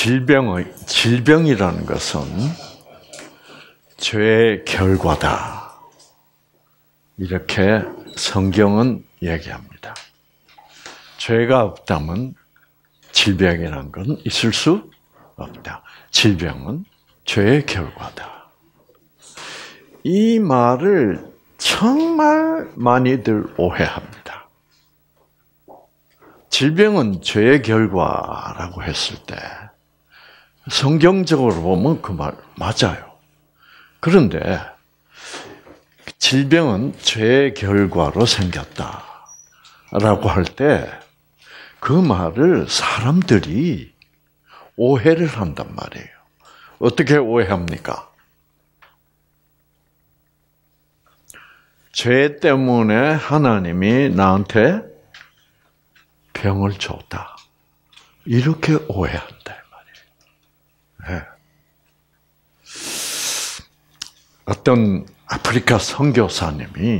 질병이라는 것은 죄의 결과다. 이렇게 성경은 얘기합니다. 죄가 없다면 질병이라는 건 있을 수 없다. 질병은 죄의 결과다. 이 말을 정말 많이들 오해합니다. 질병은 죄의 결과라고 했을 때 성경적으로 보면 그 말 맞아요. 그런데 질병은 죄의 결과로 생겼다라고 할 때 그 말을 사람들이 오해를 한단 말이에요. 어떻게 오해합니까? 죄 때문에 하나님이 나한테 병을 줬다. 이렇게 오해한다 이 말이에요. 네. 어떤 아프리카 선교사님이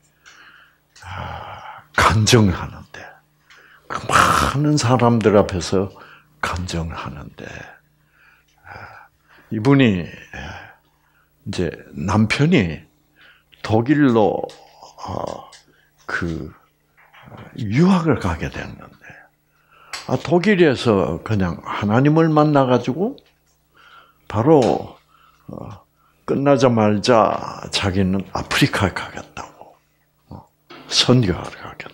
간증을 하는데 그 많은 사람들 앞에서 간증을 하는데 이분이 이제 남편이 독일로 유학을 가게 됐는데 독일에서 그냥 하나님을 만나가지고 바로 끝나자마자 자기는 아프리카에 가겠다고 선교하러 가겠다고.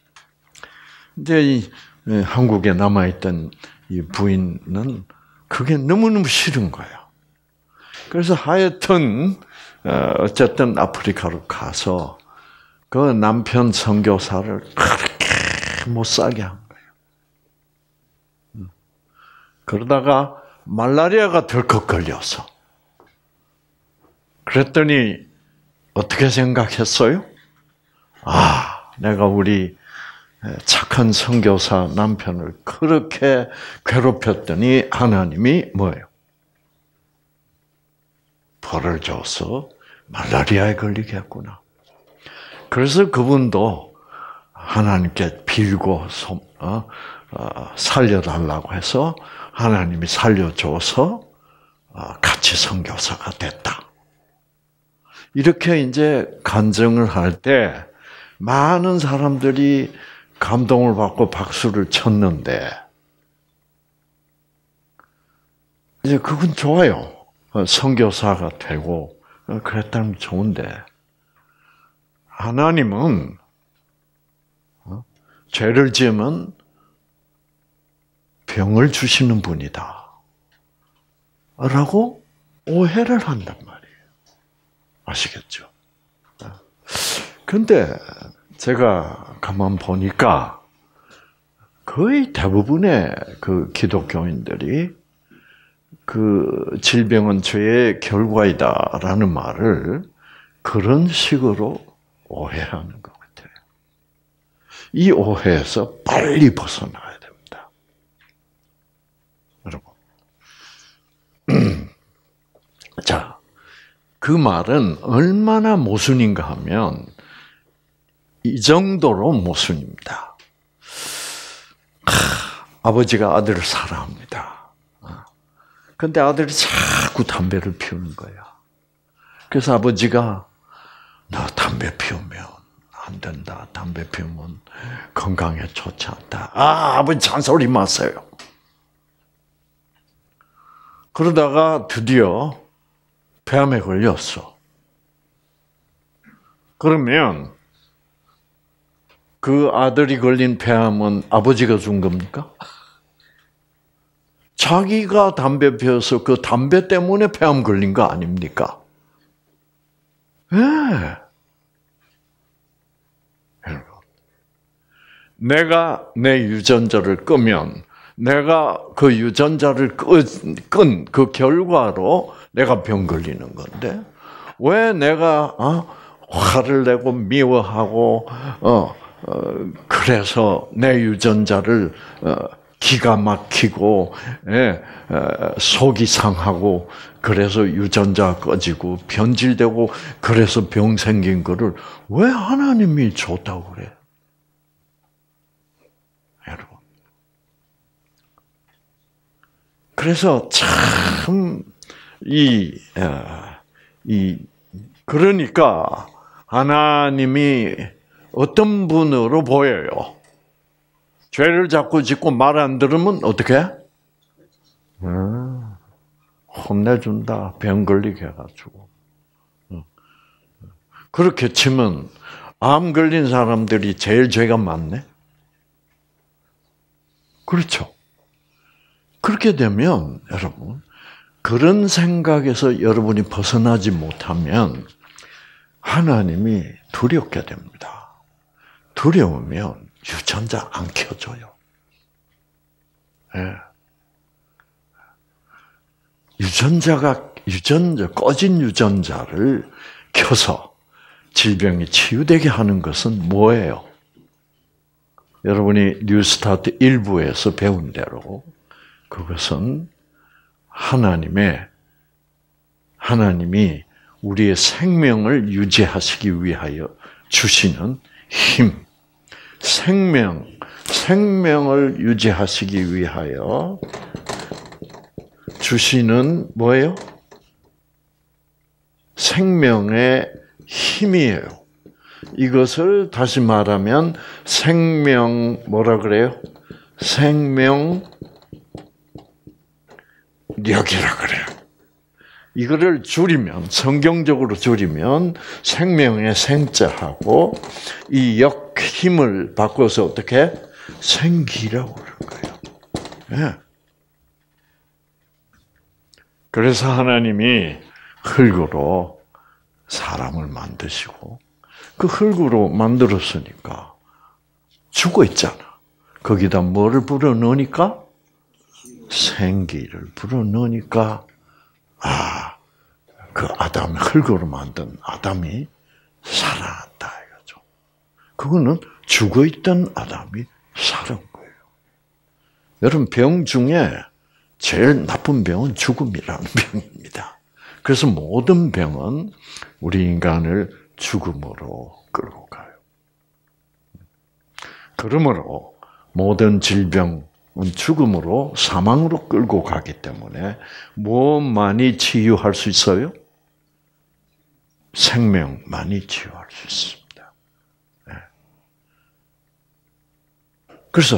이제 한국에 남아있던 이 부인은 그게 너무너무 싫은 거예요. 그래서 하여튼 어쨌든 아프리카로 가서 그 남편 선교사를 그렇게 못 살게 한 거예요. 그러다가 말라리아가 덜컥 걸려서 그랬더니 어떻게 생각했어요? 내가 우리 착한 선교사 남편을 그렇게 괴롭혔더니 하나님이 뭐예요? 벌을 줘서 말라리아에 걸리겠구나. 그래서 그분도 하나님께 빌고 살려달라고 해서 하나님이 살려줘서 같이 선교사가 됐다. 이렇게 이제 간증을 할 때 많은 사람들이 감동을 받고 박수를 쳤는데 이제 그건 좋아요. 선교사가 되고 그랬다면 좋은데 하나님은 죄를 지으면 병을 주시는 분이다 라고 오해를 한단 말이에요. 아시겠죠? 근데 제가 가만 보니까 거의 대부분의 그 기독교인들이 그 질병은 죄의 결과이다라는 말을 그런 식으로 오해하는 것 같아요. 이 오해에서 빨리 벗어나야 됩니다. 여러분. 자, 그 말은 얼마나 모순인가 하면 이 정도로 모순입니다. 아버지가 아들을 사랑합니다. 근데 아들이 자꾸 담배를 피우는 거야. 그래서 아버지가 너 담배 피우면 안 된다. 담배 피우면 건강에 좋지 않다. 아버지 잔소리 마세요. 그러다가 드디어 폐암에 걸렸어. 그러면 그 아들이 걸린 폐암은 아버지가 준 겁니까? 자기가 담배 피워서 그 담배 때문에 폐암 걸린 거 아닙니까? 예. 여러분, 내가 내 유전자를 끄면 내가 그 유전자를 끈 그 결과로 내가 병 걸리는 건데 왜 내가 화를 내고 미워하고 그래서 내 유전자를 기가 막히고 속이 상하고 그래서 유전자 꺼지고 변질되고 그래서 병 생긴 거를 왜 하나님이 줬다고 그래? 여러분. 그래서 참, 그러니까, 하나님이 어떤 분으로 보여요? 죄를 자꾸 짓고 말 안 들으면 어떻게? 혼내준다. 병 걸리게 해가지고. 그렇게 치면 암 걸린 사람들이 제일 죄가 많네? 그렇죠. 그렇게 되면 여러분 그런 생각에서 여러분이 벗어나지 못하면 하나님이 두렵게 됩니다. 두려우면 유전자 안 켜줘요. 네. 꺼진 유전자를 켜서 질병이 치유되게 하는 것은 뭐예요? 여러분이 뉴스타트 1부에서 배운 대로 그것은 하나님이 우리의 생명을 유지하시기 위하여 주시는 힘, 생명을 유지하시기 위하여 주시는 뭐예요? 생명의 힘이에요. 이것을 다시 말하면 뭐라 그래요? 생명력이라 그래요. 이거를 줄이면, 성경적으로 줄이면 생명의 생자하고 이 힘을 바꿔서 어떻게? 생기라고 그러는 거예요. 네. 그래서 하나님이 흙으로 사람을 만드시고 그 흙으로 만들었으니까 죽어 있잖아. 거기다 뭐를 불어넣으니까? 생기를 불어넣으니까 그 흙으로 만든 아담이 살아났다 이거죠. 그거는 죽어 있던 아담이 살은 거예요. 여러분 병 중에 제일 나쁜 병은 죽음이라는 병입니다. 그래서 모든 병은 우리 인간을 죽음으로 끌고 가요. 그러므로 모든 질병은 죽음으로, 사망으로 끌고 가기 때문에 무엇만이 치유할 수 있어요? 생명만이 치유할 수 있습니다. 그래서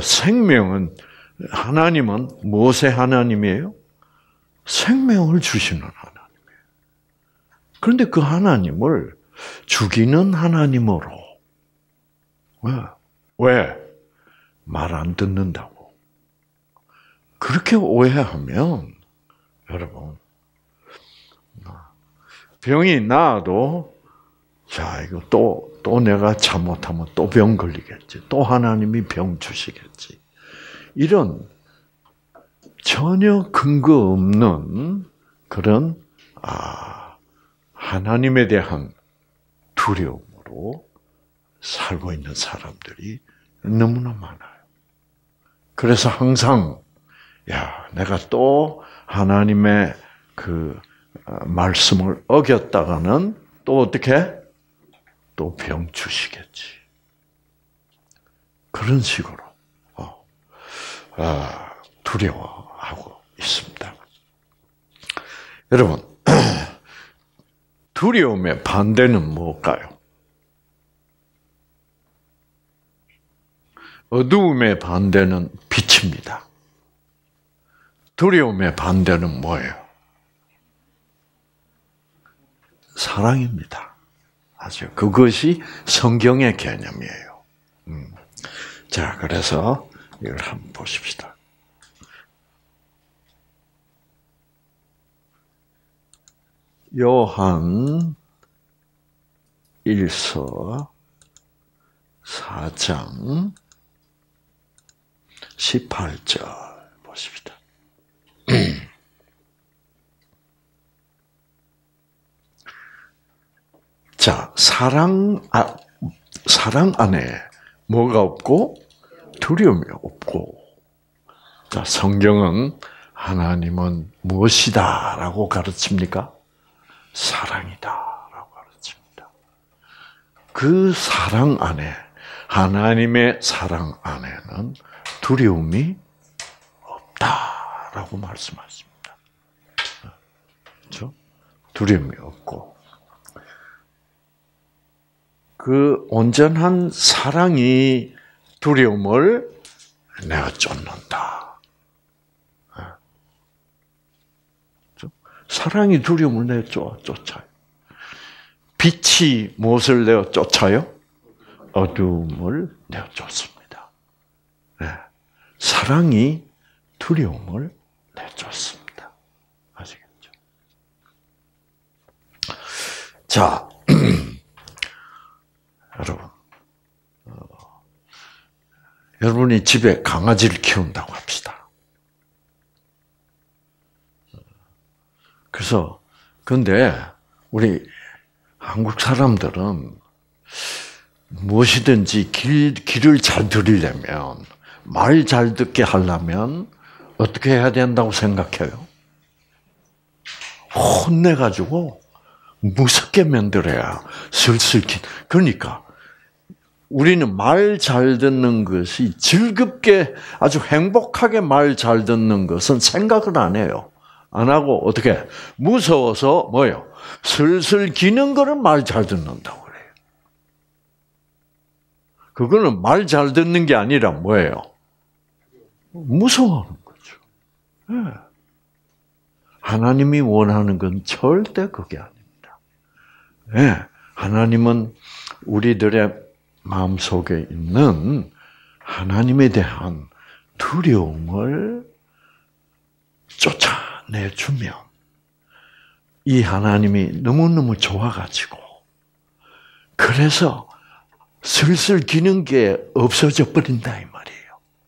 하나님은 무엇의 하나님이에요? 생명을 주시는 하나님이에요. 그런데 그 하나님을 죽이는 하나님으로. 왜? 말 안 듣는다고. 그렇게 오해하면, 여러분, 병이 나아도, 이거 또 내가 잘못하면 또 병 걸리겠지. 또 하나님이 병 주시겠지. 이런 전혀 근거 없는 그런 하나님에 대한 두려움으로 살고 있는 사람들이 너무나 많아요. 그래서 항상 내가 또 하나님의 그 말씀을 어겼다가는 또 어떻게? 또 병 주시겠지. 그런 식으로 두려워하고 있습니다. 여러분, 두려움의 반대는 뭘까요? 어두움의 반대는 빛입니다. 두려움의 반대는 뭐예요? 사랑입니다. 아주 그것이 성경의 개념이에요. 자, 그래서 이걸 한번 보십시다. 요한 1서 4장 18절 보십시다. 자, 사랑 안에 뭐가 없고? 두려움이 없고. 자, 성경은 하나님은 무엇이다라고 가르칩니까? 사랑이다라고 가르칩니다. 그 사랑 안에, 하나님의 사랑 안에는 두려움이 없다라는 없다라고 말씀하십니다. 그렇죠? 두려움이 없고 그 온전한 사랑이 두려움을 내가 쫓는다. 사랑이 두려움을 내가 쫓아요. 빛이 무엇을 내어 쫓아요? 어둠을 내어 쫓습니다. 네. 사랑이 두려움을 내쫓습니다. 아시겠죠? 자, 여러분, 여러분이 집에 강아지를 키운다고 합시다. 그래서 근데 우리 한국 사람들은 무엇이든지 길을 잘 들으려면 말 잘 듣게 하려면 어떻게 해야 된다고 생각해요? 혼내가지고 무섭게 만들어야 슬슬 그러니까 우리는 말 잘 듣는 것이 즐겁게 아주 행복하게 말 잘 듣는 것은 생각을 안 해요. 안 하고 어떻게 무서워서 뭐요? 슬슬 기는 거를 말 잘 듣는다고 그래요. 그거는 말 잘 듣는 게 아니라 뭐예요? 무서워하는 거죠. 네. 하나님이 원하는 건 절대 그게 아닙니다. 네. 하나님은 우리들의 마음속에 있는 하나님에 대한 두려움을 쫓아내주면 이 하나님이 너무너무 좋아가지고 그래서 슬슬 기는 게 없어져 버린다 이 말이에요.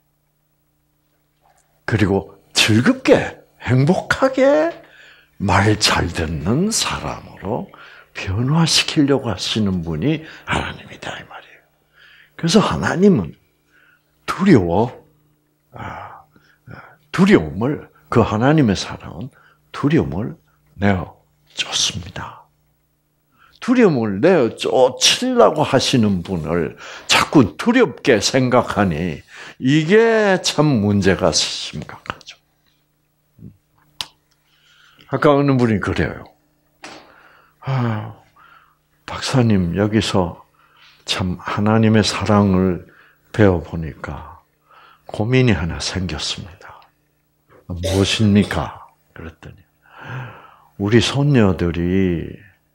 그리고 즐겁게 행복하게 말 잘 듣는 사람으로 변화시키려고 하시는 분이 하나님이다 이 말이에요. 그래서 하나님은 두려움을 그 하나님의 사랑은 두려움을 내어 쫓습니다. 두려움을 내어 쫓으려고 하시는 분을 자꾸 두렵게 생각하니 이게 참 문제가 심각하죠. 아까 어느 분이 그래요. 박사님 여기서 참 하나님의 사랑을 배워보니까 고민이 하나 생겼습니다. 무엇입니까? 그랬더니 우리 손녀들이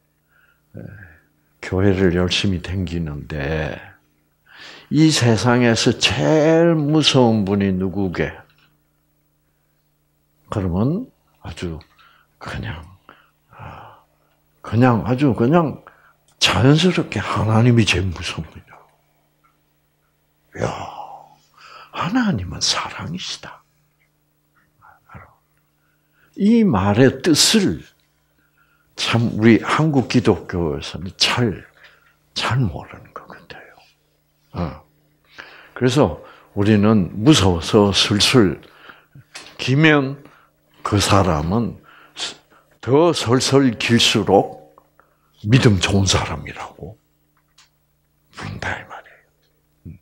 교회를 열심히 다니는데 이 세상에서 제일 무서운 분이 누구게? 그러면 아주 그냥 자연스럽게 하나님이 제일 무섭니다. 야, 하나님은 사랑이시다. 이 말의 뜻을 참 우리 한국 기독교에서는 잘 모르는 것 같아요. 그래서 우리는 무서워서 슬슬 기면 그 사람은 더 설설 길수록 믿음 좋은 사람이라고 부른다 이 말이에요.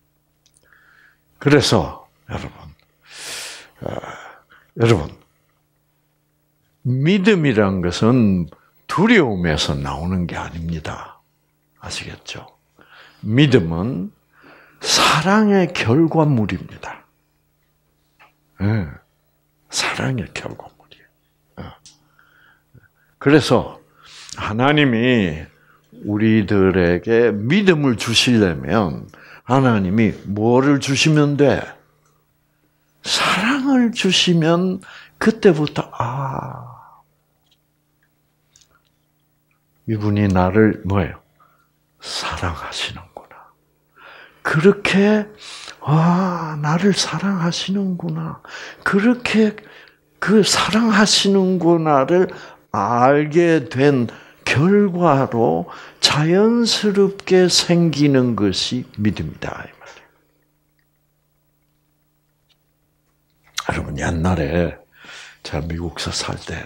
그래서 여러분 믿음이란 것은 두려움에서 나오는 게 아닙니다. 아시겠죠? 믿음은 사랑의 결과물입니다. 네, 사랑의 결과물이에요. 그래서 하나님이 우리들에게 믿음을 주시려면 하나님이 뭐를 주시면 돼? 사랑을 주시면 그때부터 이분이 나를 뭐예요? 사랑하시는구나. 그렇게 나를 사랑하시는구나. 그렇게 그 사랑하시는구나를 알게 된 결과로 자연스럽게 생기는 것이 믿음이다 이 말이에요. 여러분 옛날에 제가 미국에서 살 때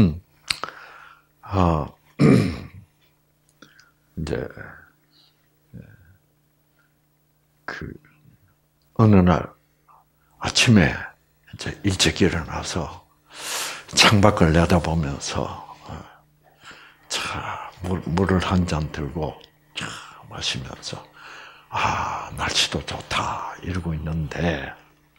이제 어느 날 아침에 이제 일찍 일어나서 창밖을 내다보면서 차 물을 한 잔 들고 마시면서 날씨도 좋다 이러고 있는데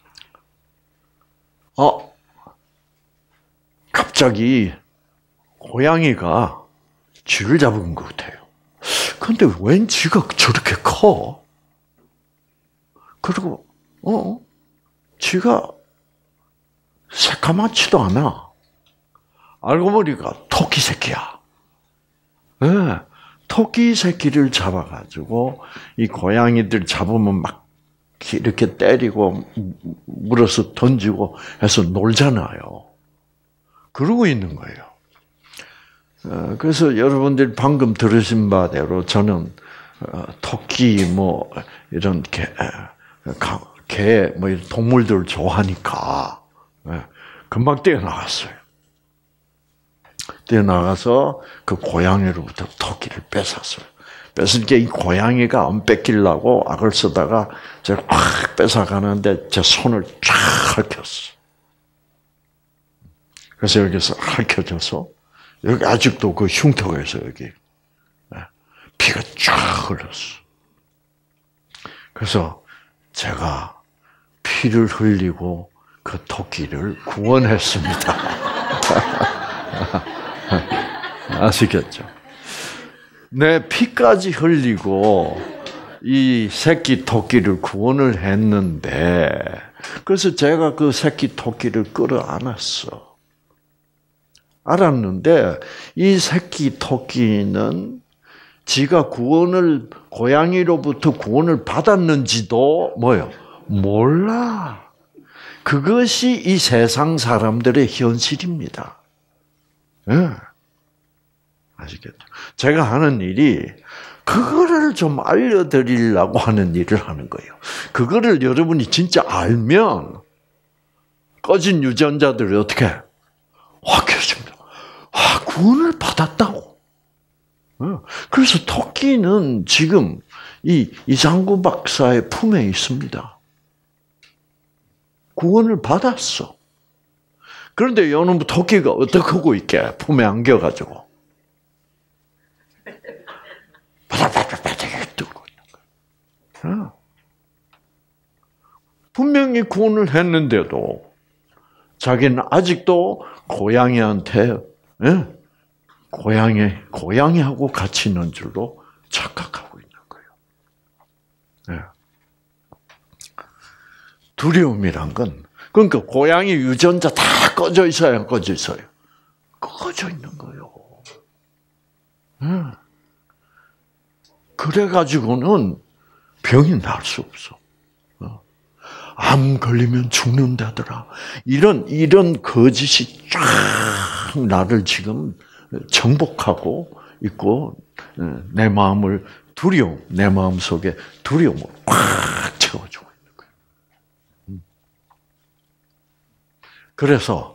갑자기 고양이가 쥐를 잡은 것 같아요. 근데 웬 쥐가 저렇게 커? 그리고 쥐가 새까맣지도 않아. 알고 보니까 토끼 새끼야. 네. 토끼 새끼를 잡아가지고 이 고양이들 잡으면 막 이렇게 때리고 물어서 던지고 해서 놀잖아요. 그러고 있는 거예요. 그래서 여러분들이 방금 들으신 바대로 저는 토끼 뭐 이런 개 뭐 이런 동물들을 좋아하니까 금방 뛰어나갔어요. 뛰어나가서 그 고양이로부터 토끼를 뺏었어요. 뺏으니까 이 고양이가 안 뺏기려고 악을 쓰다가 제가 확 뺏어가는데 제 손을 쫙 핥혔어. 그래서 여기서 핥혀져서 여기 아직도 그 흉터가 있어요. 여기 피가 쫙 흘렀어. 그래서 제가 피를 흘리고 그 토끼를 구원했습니다. 아시겠죠? 내 피까지 흘리고 이 새끼 토끼를 구원을 했는데, 그래서 제가 그 새끼 토끼를 끌어안았어. 알았는데 이 새끼 토끼는 지가 고양이로부터 구원을 받았는지도 몰라. 그것이 이 세상 사람들의 현실입니다. 네. 아시겠죠? 제가 하는 일이 그거를 좀 알려드리려고 하는 일을 하는 거예요. 그거를 여러분이 진짜 알면 꺼진 유전자들이 어떻게 확 켜집니다. 구원을 받았다고. 그래서 토끼는 지금 이 이상구 박사의 품에 있습니다. 구원을 받았어. 그런데 요놈 토끼가 어떻게 하고 있게? 품에 안겨가지고. 바닥바닥바닥 뜨고 있는 거야. 분명히 구원을 했는데도 자기는 아직도 고양이한테 고양이하고 같이 있는 줄로 착각하고 있는 거예요. 두려움이란 건 그러니까 고양이 유전자 다 꺼져 있어요, 안 꺼져 있어요? 꺼져 있는 거예요. 그래가지고는 병이 날 수 없어. 암 걸리면 죽는다더라. 이런 거짓이 쫙 나를 지금 정복하고 있고, 내 마음을 내 마음 속에 두려움을 꽉 채워주고 있는 거예요. 그래서,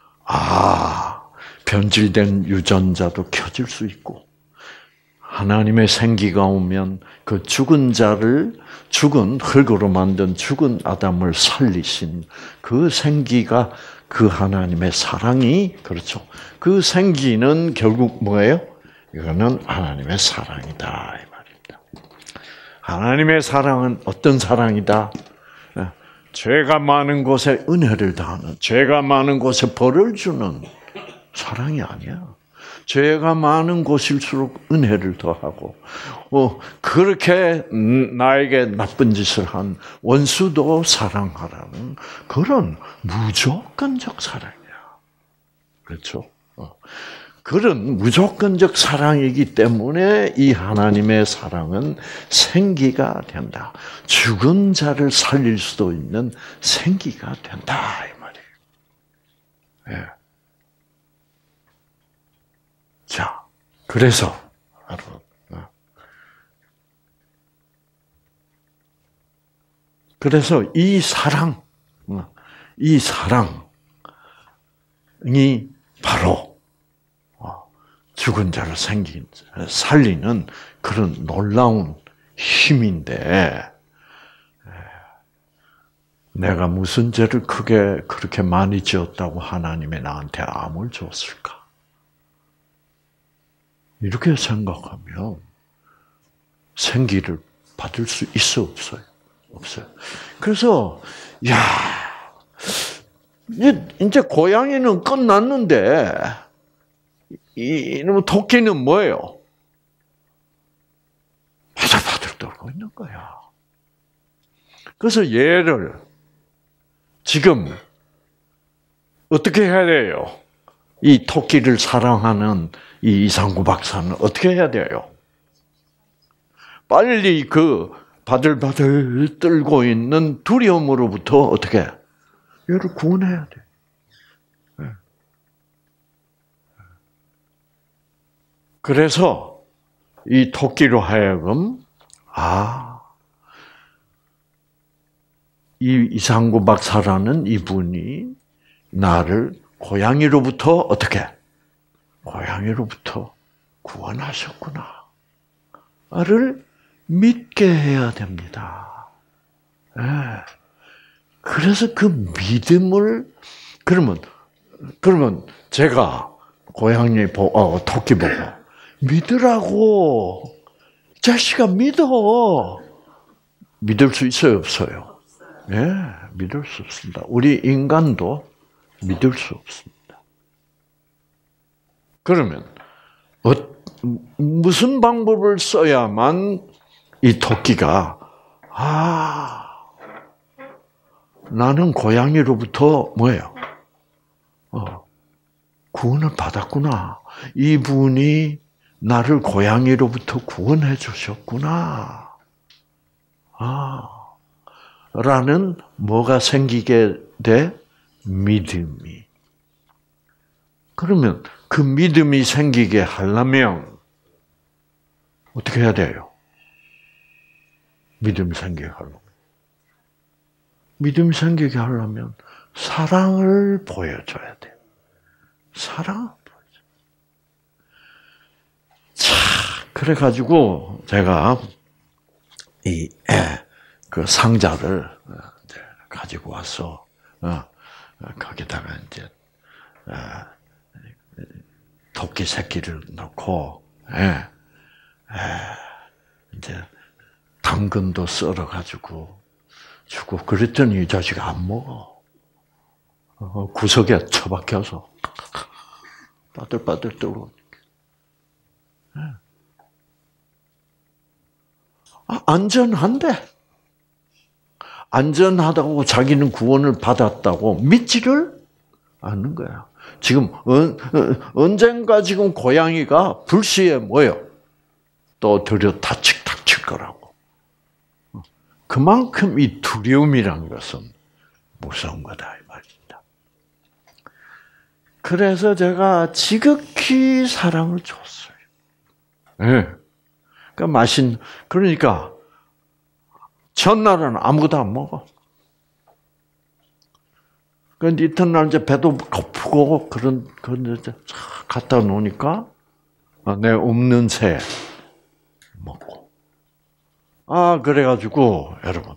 변질된 유전자도 켜질 수 있고, 하나님의 생기가 오면 그 죽은 흙으로 만든 죽은 아담을 살리신 그 생기가 그 하나님의 사랑이, 그렇죠. 그 생기는 결국 뭐예요? 이거는 하나님의 사랑이다, 이 말입니다. 하나님의 사랑은 어떤 사랑이다? 죄가 많은 곳에 은혜를 다하는, 죄가 많은 곳에 벌을 주는 사랑이 아니야. 죄가 많은 곳일수록 은혜를 더하고, 그렇게 나에게 나쁜 짓을 한 원수도 사랑하라는 그런 무조건적 사랑이야. 그렇죠? 그런 무조건적 사랑이기 때문에 이 하나님의 사랑은 생기가 된다. 죽은 자를 살릴 수도 있는 생기가 된다, 이 말이에요. 예. 자, 그래서 이 사랑이 바로 죽은 자를 살리는 그런 놀라운 힘인데, 내가 무슨 죄를 크게 그렇게 많이 지었다고 하나님이 나한테 암을 줬을까? 이렇게 생각하면 생기를 받을 수 있어, 없어요? 없어요. 그래서 야, 이제 고양이는 끝났는데 이놈 토끼는 뭐예요? 바들바들 떨고 있는 거야. 그래서 얘를 지금 어떻게 해야 돼요? 이 토끼를 사랑하는 이 이상구 박사는 어떻게 해야 돼요? 빨리 그 바들바들 떨고 있는 두려움으로부터 어떻게 얘를 구원해야 돼. 그래서 이 토끼로 하여금 이 이상구 박사라는 이분이 나를 고양이로부터 어떻게? 고양이로부터 구원하셨구나. 를 믿게 해야 됩니다. 그래서 그 믿음을 그러면 제가 고양이 토끼 보고 믿으라고 자식아 믿어. 믿을 수 있어요, 없어요? 예, 믿을 수 없습니다. 우리 인간도 믿을 수 없습니다. 그러면 무슨 방법을 써야만 이 토끼가 나는 고양이로부터 뭐예요? 구원을 받았구나. 이분이 나를 고양이로부터 구원해 주셨구나. 라는 뭐가 생기게 돼? 믿음이. 그러면 그 믿음이 생기게 하려면 어떻게 해야 돼요? 믿음이 생기게 하려면. 믿음이 생기게 하려면 사랑을 보여줘야 돼요. 사랑을 보여줘야 돼요. 자, 그래가지고 제가 그 상자를 가지고 와서 거기다가 이제 토끼 새끼를 넣고 이제 당근도 썰어 가지고 주고 그랬더니 이 자식이 안 먹어. 구석에 처박혀서 빠들빠들 떨고. 안전한데. 안전하다고 자기는 구원을 받았다고 믿지를 않는 거야. 지금 언젠가 지금 고양이가 불시에 뭐요? 또 들여 닥칠 거라고. 그만큼 이 두려움이란 것은 무서운 거다 이 말입니다. 그래서 제가 지극히 사랑을 줬어요. 네. 그러니까 첫날은 아무것도 안 먹어. 그런데 이튿날 이제 배도 고프고 그런 이제 갖다 놓으니까 내 없는 새 먹고. 그래가지고 여러분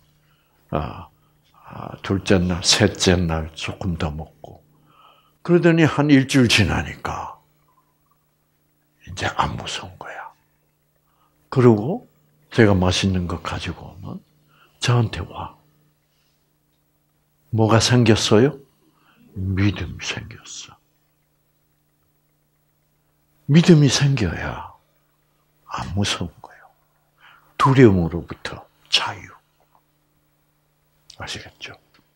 둘째 날, 셋째 날 조금 더 먹고. 그러더니 한 일주일 지나니까 이제 안 무서운 거야. 그리고 제가 맛있는 거 가지고 오면 저한테 와. 뭐가 생겼어요? 믿음이 생겼어. 믿음이 생겨야 안 무서운 거예요. 두려움으로부터 자유. 아시겠죠?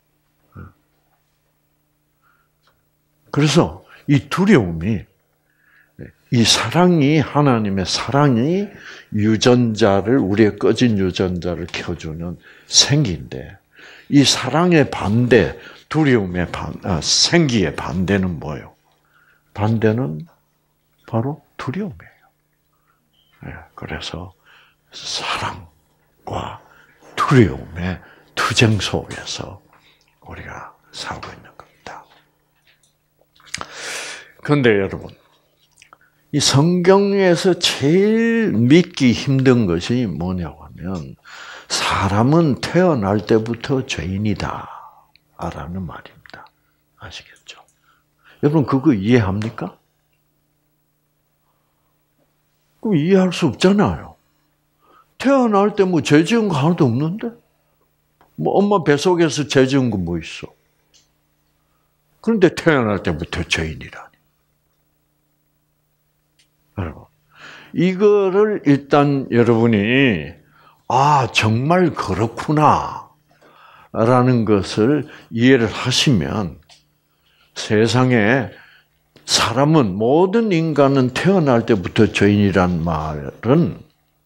그래서 이 두려움이, 이 사랑이, 하나님의 사랑이 유전자를, 우리의 꺼진 유전자를 켜주는 생기인데, 이 사랑의 반대, 두려움의 생기의 반대는 뭐예요? 반대는 바로 두려움이에요. 그래서 사랑과 두려움의 투쟁 속에서 우리가 살고 있는 겁니다. 그런데 여러분, 이 성경에서 제일 믿기 힘든 것이 뭐냐고 하면, 사람은 태어날 때부터 죄인이다 라는 말입니다. 아시겠죠? 여러분 그거 이해합니까? 그럼 이해할 수 없잖아요. 태어날 때 뭐 죄 지은 거 하나도 없는데? 뭐 엄마 뱃속에서 죄 지은 거 뭐 있어? 그런데 태어날 때부터 죄인이라니. 여러분, 이거를 일단 여러분이 정말 그렇구나 라는 것을 이해를 하시면 세상에 사람은 모든 인간은 태어날 때부터 죄인이란 말은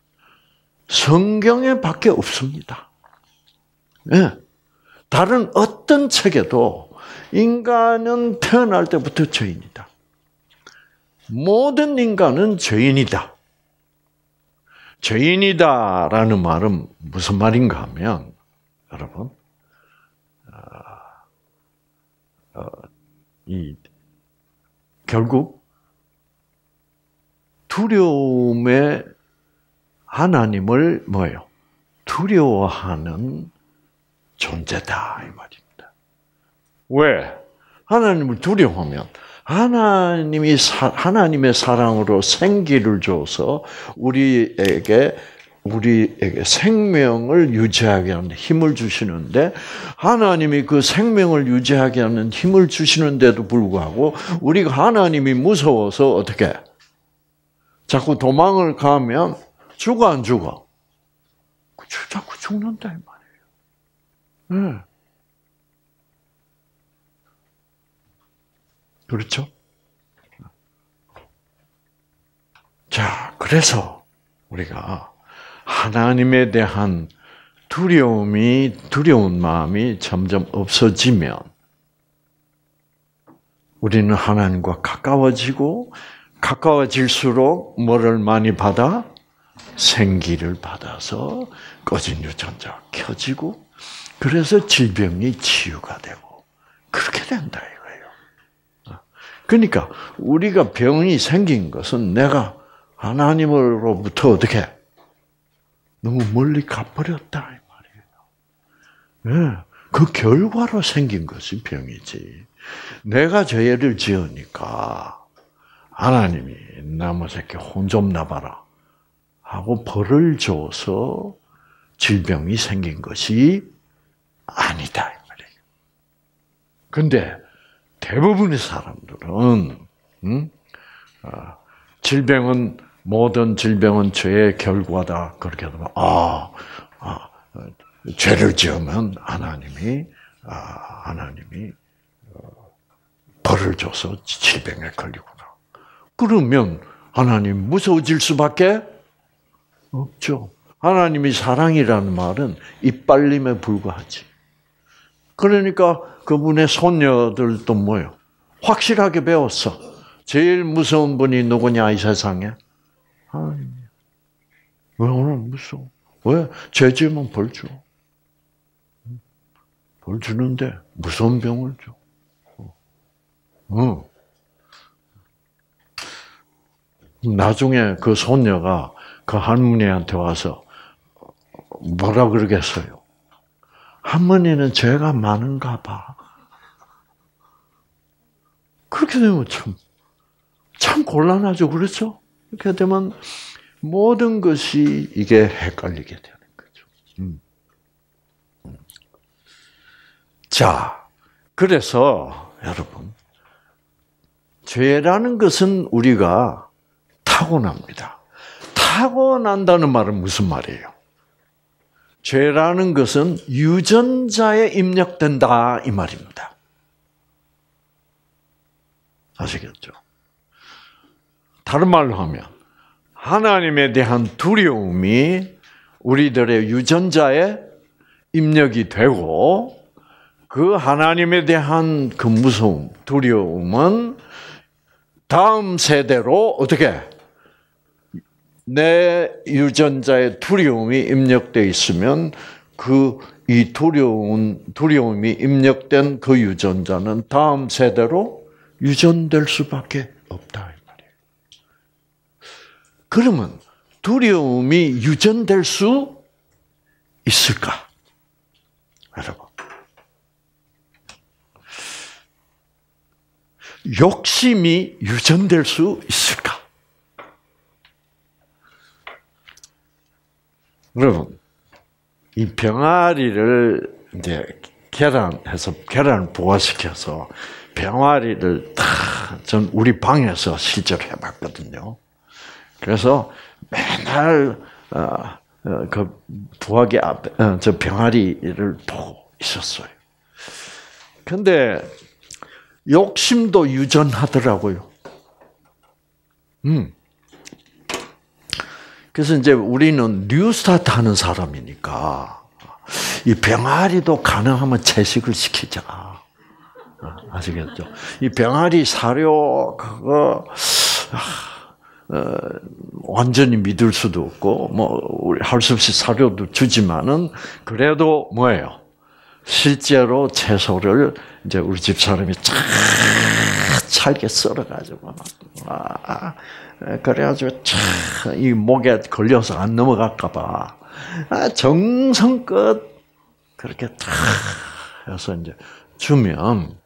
성경에 밖에 없습니다. 네. 다른 어떤 책에도 인간은 태어날 때부터 죄인이다. 모든 인간은 죄인이다. 죄인이다라는 말은 무슨 말인가 하면, 여러분, 결국 두려움의 하나님을 뭐예요? 두려워하는 존재다 이 말입니다. 왜? 하나님을 두려워하면 하나님의 사랑으로 생기를 줘서 우리에게 생명을 유지하게 하는 힘을 주시는데, 하나님이 그 생명을 유지하게 하는 힘을 주시는데도 불구하고 우리가 하나님이 무서워서 어떻게 자꾸 도망을 가면 죽어 안 죽어? 자꾸 죽는다 이 말이에요. 네. 그렇죠? 자, 그래서 우리가 하나님에 대한 두려운 마음이 점점 없어지면 우리는 하나님과 가까워질수록 뭐를 많이 받아? 생기를 받아서 꺼진 유전자가 켜지고, 그래서 질병이 치유가 되고 그렇게 된다 이거예요. 그러니까 우리가 병이 생긴 것은 내가 하나님으로부터 어떻게 너무 멀리 가버렸다 이 말이에요. 네, 그 결과로 생긴 것이 병이지. 내가 죄를 지으니까 하나님이 나무 새끼 혼 좀 나봐라 하고 벌을 줘서 질병이 생긴 것이 아니다 이 말이에요. 근데 대부분의 사람들은 모든 질병은 죄의 결과다 그렇게 하면 죄를 지으면 하나님이 벌을 줘서 질병에 걸리구나. 그러면 하나님 무서워질 수밖에 없죠. 하나님이 사랑이라는 말은 이빨림에 불과하지. 그러니까 그분의 손녀들도 뭐예요? 확실하게 배웠어. 제일 무서운 분이 누구냐 이 세상에? 하나님이야. 왜 오늘 무서워? 왜? 죄 지으면 벌 줘. 벌 주는데 무서운 병을 줘. 나중에 그 손녀가 그 할머니한테 와서 뭐라 그러겠어요? 할머니는 죄가 많은가 봐. 그렇게 되면 참 곤란하죠. 그렇죠? 이렇게 되면 모든 것이 이게 헷갈리게 되는 거죠. 자, 그래서 여러분, 죄라는 것은 우리가 타고납니다. 타고난다는 말은 무슨 말이에요? 죄라는 것은 유전자에 입력된다 이 말입니다. 아시겠죠? 다른 말로 하면 하나님에 대한 두려움이 우리들의 유전자에 입력이 되고, 그 하나님에 대한 그 무서움, 두려움은 다음 세대로 어떻게 내 유전자에 두려움이 입력되어 있으면 이 두려움이 입력된 그 유전자는 다음 세대로 유전될 수밖에 없다 이 말이에요. 그러면 두려움이 유전될 수 있을까? 여러분, 욕심이 유전될 수 있을까? 여러분, 이 병아리를 이제 계란을 부화시켜서 병아리를 전 우리 방에서 실제로 해봤거든요. 그래서 맨날 그 부화기 앞에 저 병아리를 보고 있었어요. 근데 욕심도 유전하더라고요. 그래서 이제 우리는 뉴스타트 하는 사람이니까 이 병아리도 가능하면 채식을 시키자. 아시겠죠? 이 병아리 사료 그거 완전히 믿을 수도 없고 뭐 우리 할 수 없이 사료도 주지만은 그래도 뭐예요? 실제로 채소를 이제 우리 집 사람이 잘게 썰어가지고 그래가지고 이 목에 걸려서 안 넘어갈까봐 정성껏 그렇게 탁 해서 이제 주면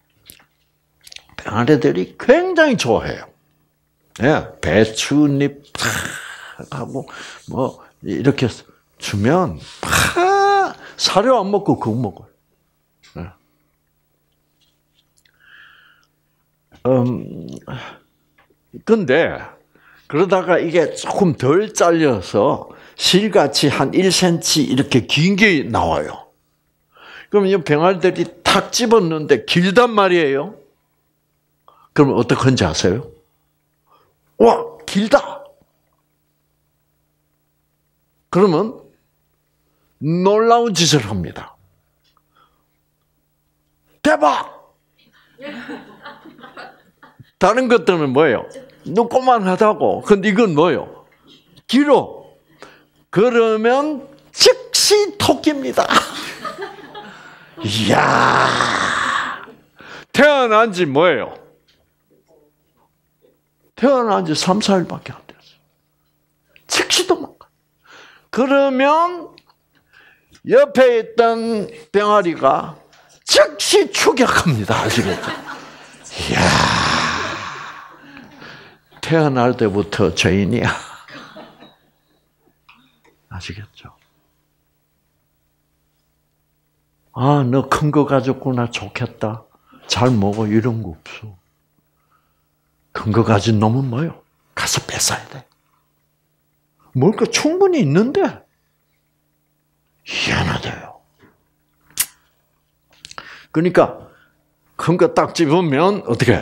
병아리들이 굉장히 좋아해요. 예, 배추잎 하고 뭐 이렇게 주면 사료 안 먹고 그거 먹어요. 예. 근데 그러다가 이게 조금 덜 잘려서 실같이 한 1cm 이렇게 긴 게 나와요. 그럼 이 병아리들이 탁 집었는데 길단 말이에요. 그럼 어떡한지 아세요? 와, 길다! 그러면 놀라운 짓을 합니다. 대박! 다른 것들은 뭐예요? 조그만하다고. 근데 이건 뭐예요? 길어. 그러면 즉시 토끼입니다. 이야! 태어난 지 뭐예요? 태어난 지 3, 4일밖에 안 됐어요. 즉시 도망가. 그러면 옆에 있던 병아리가 즉시 추격합니다. 아시겠죠? 이야, 태어날 때부터 죄인이야. 아시겠죠? 아, 너 큰 거 가졌구나. 좋겠다. 잘 먹어. 이런 거 없어. 큰 거 가진 놈은 뭐요? 가서 뺏어야 돼. 먹을 거 충분히 있는데 희한하대요. 그러니까 큰 거 딱 집으면 어떻게?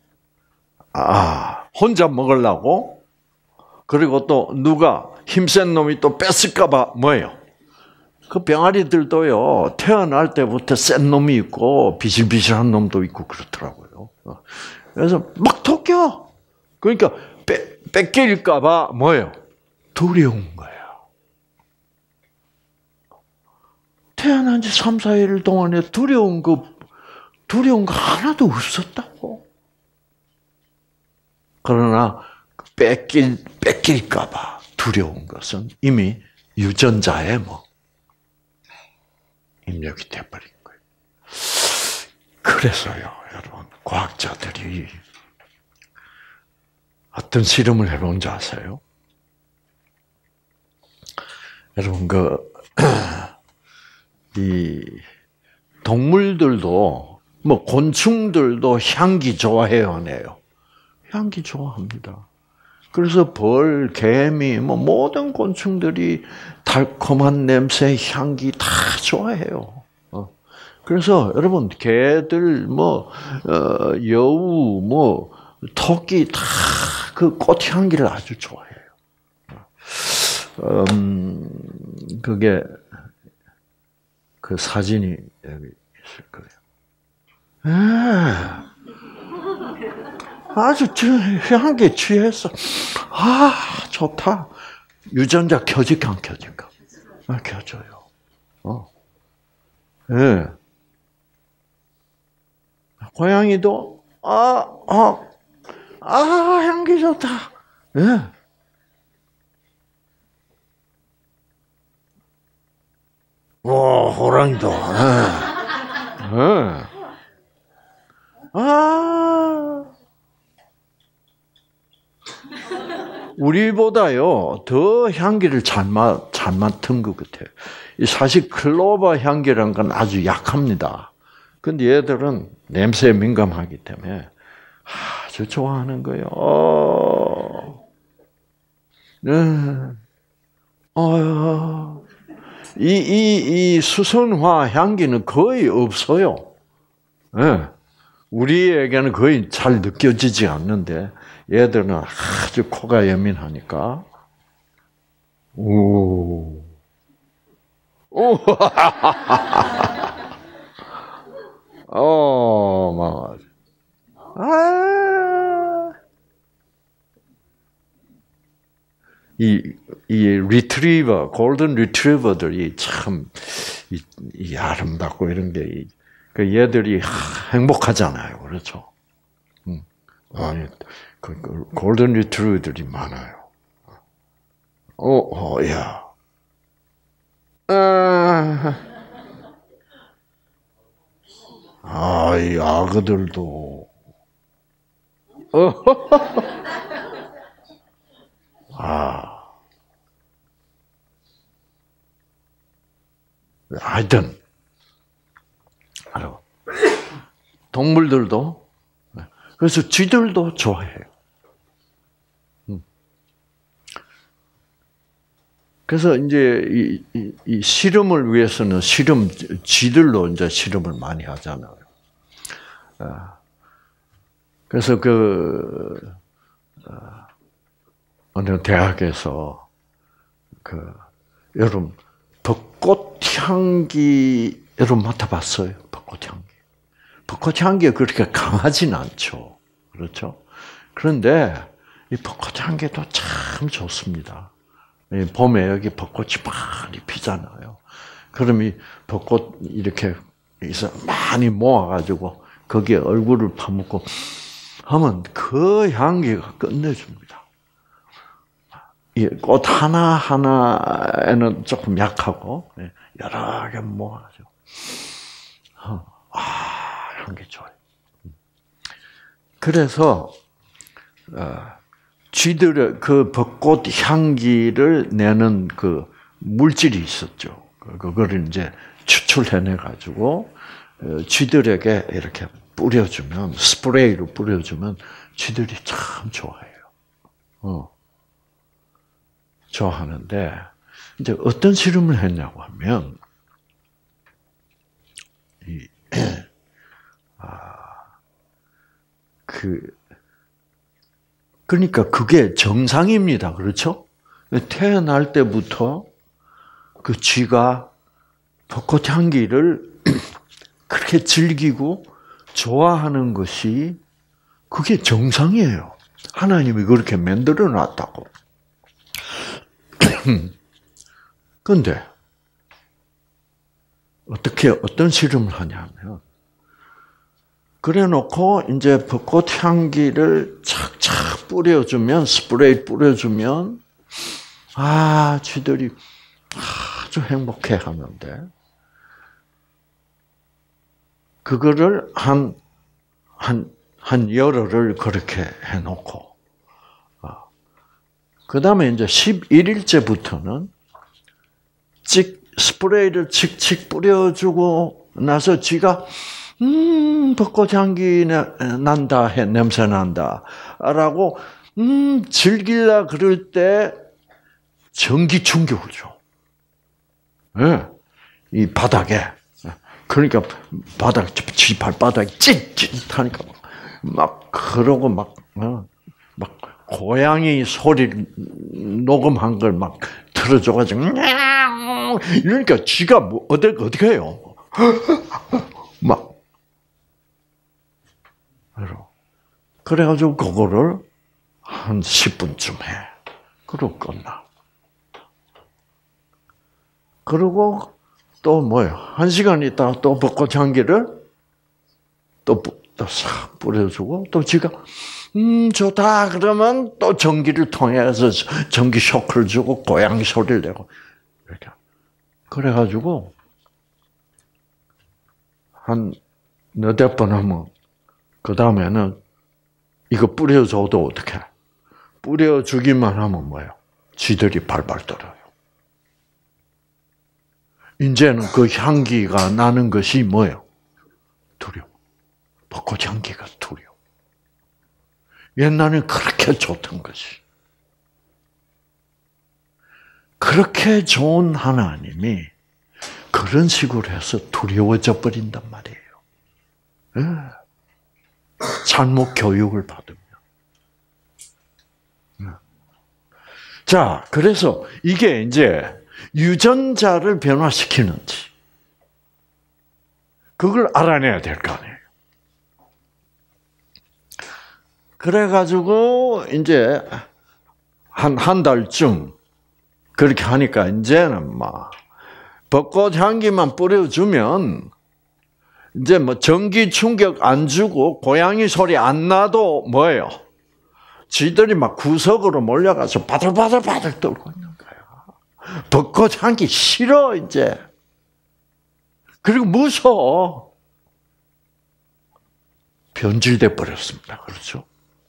혼자 먹으려고? 그리고 또 누가 힘센 놈이 또 뺏을까 봐 뭐예요? 그 병아리들도요. 태어날 때부터 센 놈이 있고 비실비실한 놈도 있고 그렇더라고요. 그래서 막 토껴. 그러니까 뺏길까 봐 뭐예요? 두려운 거예요. 태어난 지 3, 4일 동안에 두려운 거 하나도 없었다고. 그러나 뺏길까 봐 두려운 것은 이미 유전자에 입력이 돼버린 거예요. 그래서요, 여러분, 과학자들이 어떤 실험을 해본 줄 아세요? 여러분, 이 동물들도, 곤충들도 향기 좋아해요, 안 해요? 향기 좋아합니다. 그래서 벌, 개미, 모든 곤충들이 달콤한 냄새, 향기 다 좋아해요. 그래서 여러분, 개들, 여우, 토끼 다 그 꽃향기를 아주 좋아해요. 그게 그 사진이 여기 있을 거예요. 아주 향기에 취했어. 좋다. 유전자 켜질까 안 켜질까? 켜져요. 예. 고양이도 향기 좋다. 예. 호랑이도. 예. 우리보다요, 더 향기를 잘 맡은 것 같아요. 사실 클로버 향기라는 건 아주 약합니다. 근데 얘들은 냄새에 민감하기 때문에 아주 좋아하는 거예요. 이 수선화 향기는 거의 없어요. 네. 우리에게는 거의 잘 느껴지지 않는데 얘들은 아주 코가 예민하니까. 오. 막. 이 리트리버, 골든 리트리버들이 참, 이 아름답고 이런 게, 얘들이 행복하잖아요. 그렇죠? 골든 리트리버들이 많아요. 야. 이 아그들도. 하여튼, 동물들도, 그래서 쥐들도 좋아해요. 그래서 이제 이 실험을 위해서는 쥐들로 이제 실험을 많이 하잖아요. 그래서 어느 대학에서 여러분 벚꽃 향기 여러분 맡아봤어요? 벚꽃 향기. 벚꽃 향기가 그렇게 강하진 않죠. 그렇죠? 그런데 이 벚꽃 향기도 참 좋습니다. 봄에 여기 벚꽃이 많이 피잖아요. 그럼 이 벚꽃 이렇게 많이 모아가지고 거기에 얼굴을 파묻고 하면 그 향기가 끝내줍니다. 이 꽃 하나하나에는 조금 약하고 여러 개 모아가지고 향기 좋아요. 그래서 쥐들의 그 벚꽃 향기를 내는 그 물질이 있었죠. 그거를 이제 추출해내 가지고 쥐들에게 이렇게 뿌려주면 스프레이로 뿌려주면 쥐들이 참 좋아해요. 좋아하는데 이제 어떤 실험을 했냐고 하면 그러니까 그게 정상입니다. 그렇죠? 태어날 때부터 그 쥐가 벚꽃 향기를 그렇게 즐기고 좋아하는 것이 그게 정상이에요. 하나님이 그렇게 만들어 놨다고. 그런데 어떤 실험을 하냐면 그래 놓고 이제 벚꽃 향기를 착착 뿌려주면 스프레이 뿌려주면 쥐들이 아주 행복해 하는데 그거를 한 열흘을 그렇게 해놓고 그 다음에 이제 11일째부터는 스프레이를 칙칙 뿌려주고 나서 쥐가 벚꽃 향기 난다, 냄새 난다, 라고, 즐기려 그럴 때 전기 충격을 줘. 네. 이 바닥에. 그러니까 쥐 발바닥이 찢찢하니까 그러고 고양이 소리 녹음한 걸 틀어줘가지고, 이러니까 쥐가 어떻게 해요? 그래가지고 그거를 한 10분쯤 해. 그러고 끝나. 그리고 또 1시간 있다가 또 벚꽃 향기를 또 싹 뿌려주고 또 쥐가 좋다 그러면 또 전기를 통해서 전기 쇼크를 주고 고양이 소리를 내고 이렇게. 그래가지고 한 너댓 번 하면 그 다음에는 이거 뿌려줘도 어떡해? 뿌려주기만 하면 뭐예요? 쥐들이 발발 떨어요. 이제는 그 향기가 나는 것이 뭐예요? 두려워. 벚꽃 향기가 두려워. 옛날에는 그렇게 좋던 것이. 그렇게 좋은 하나님이 그런 식으로 해서 두려워져 버린단 말이에요. 네. 잘못 교육을 받으면. 자, 그래서 이게 이제 유전자를 변화시키는지 그걸 알아내야 될 거 아니에요. 그래가지고 이제 한 달쯤 그렇게 하니까 이제는 막 벚꽃 향기만 뿌려주면 이제 뭐 전기 충격 안 주고 고양이 소리 안 나도 뭐예요? 쥐들이 막 구석으로 몰려가서 바들바들 떨고 있는 거야. 벚꽃 향기 싫어 이제. 그리고 무서워. 변질돼 버렸습니다. 그렇죠?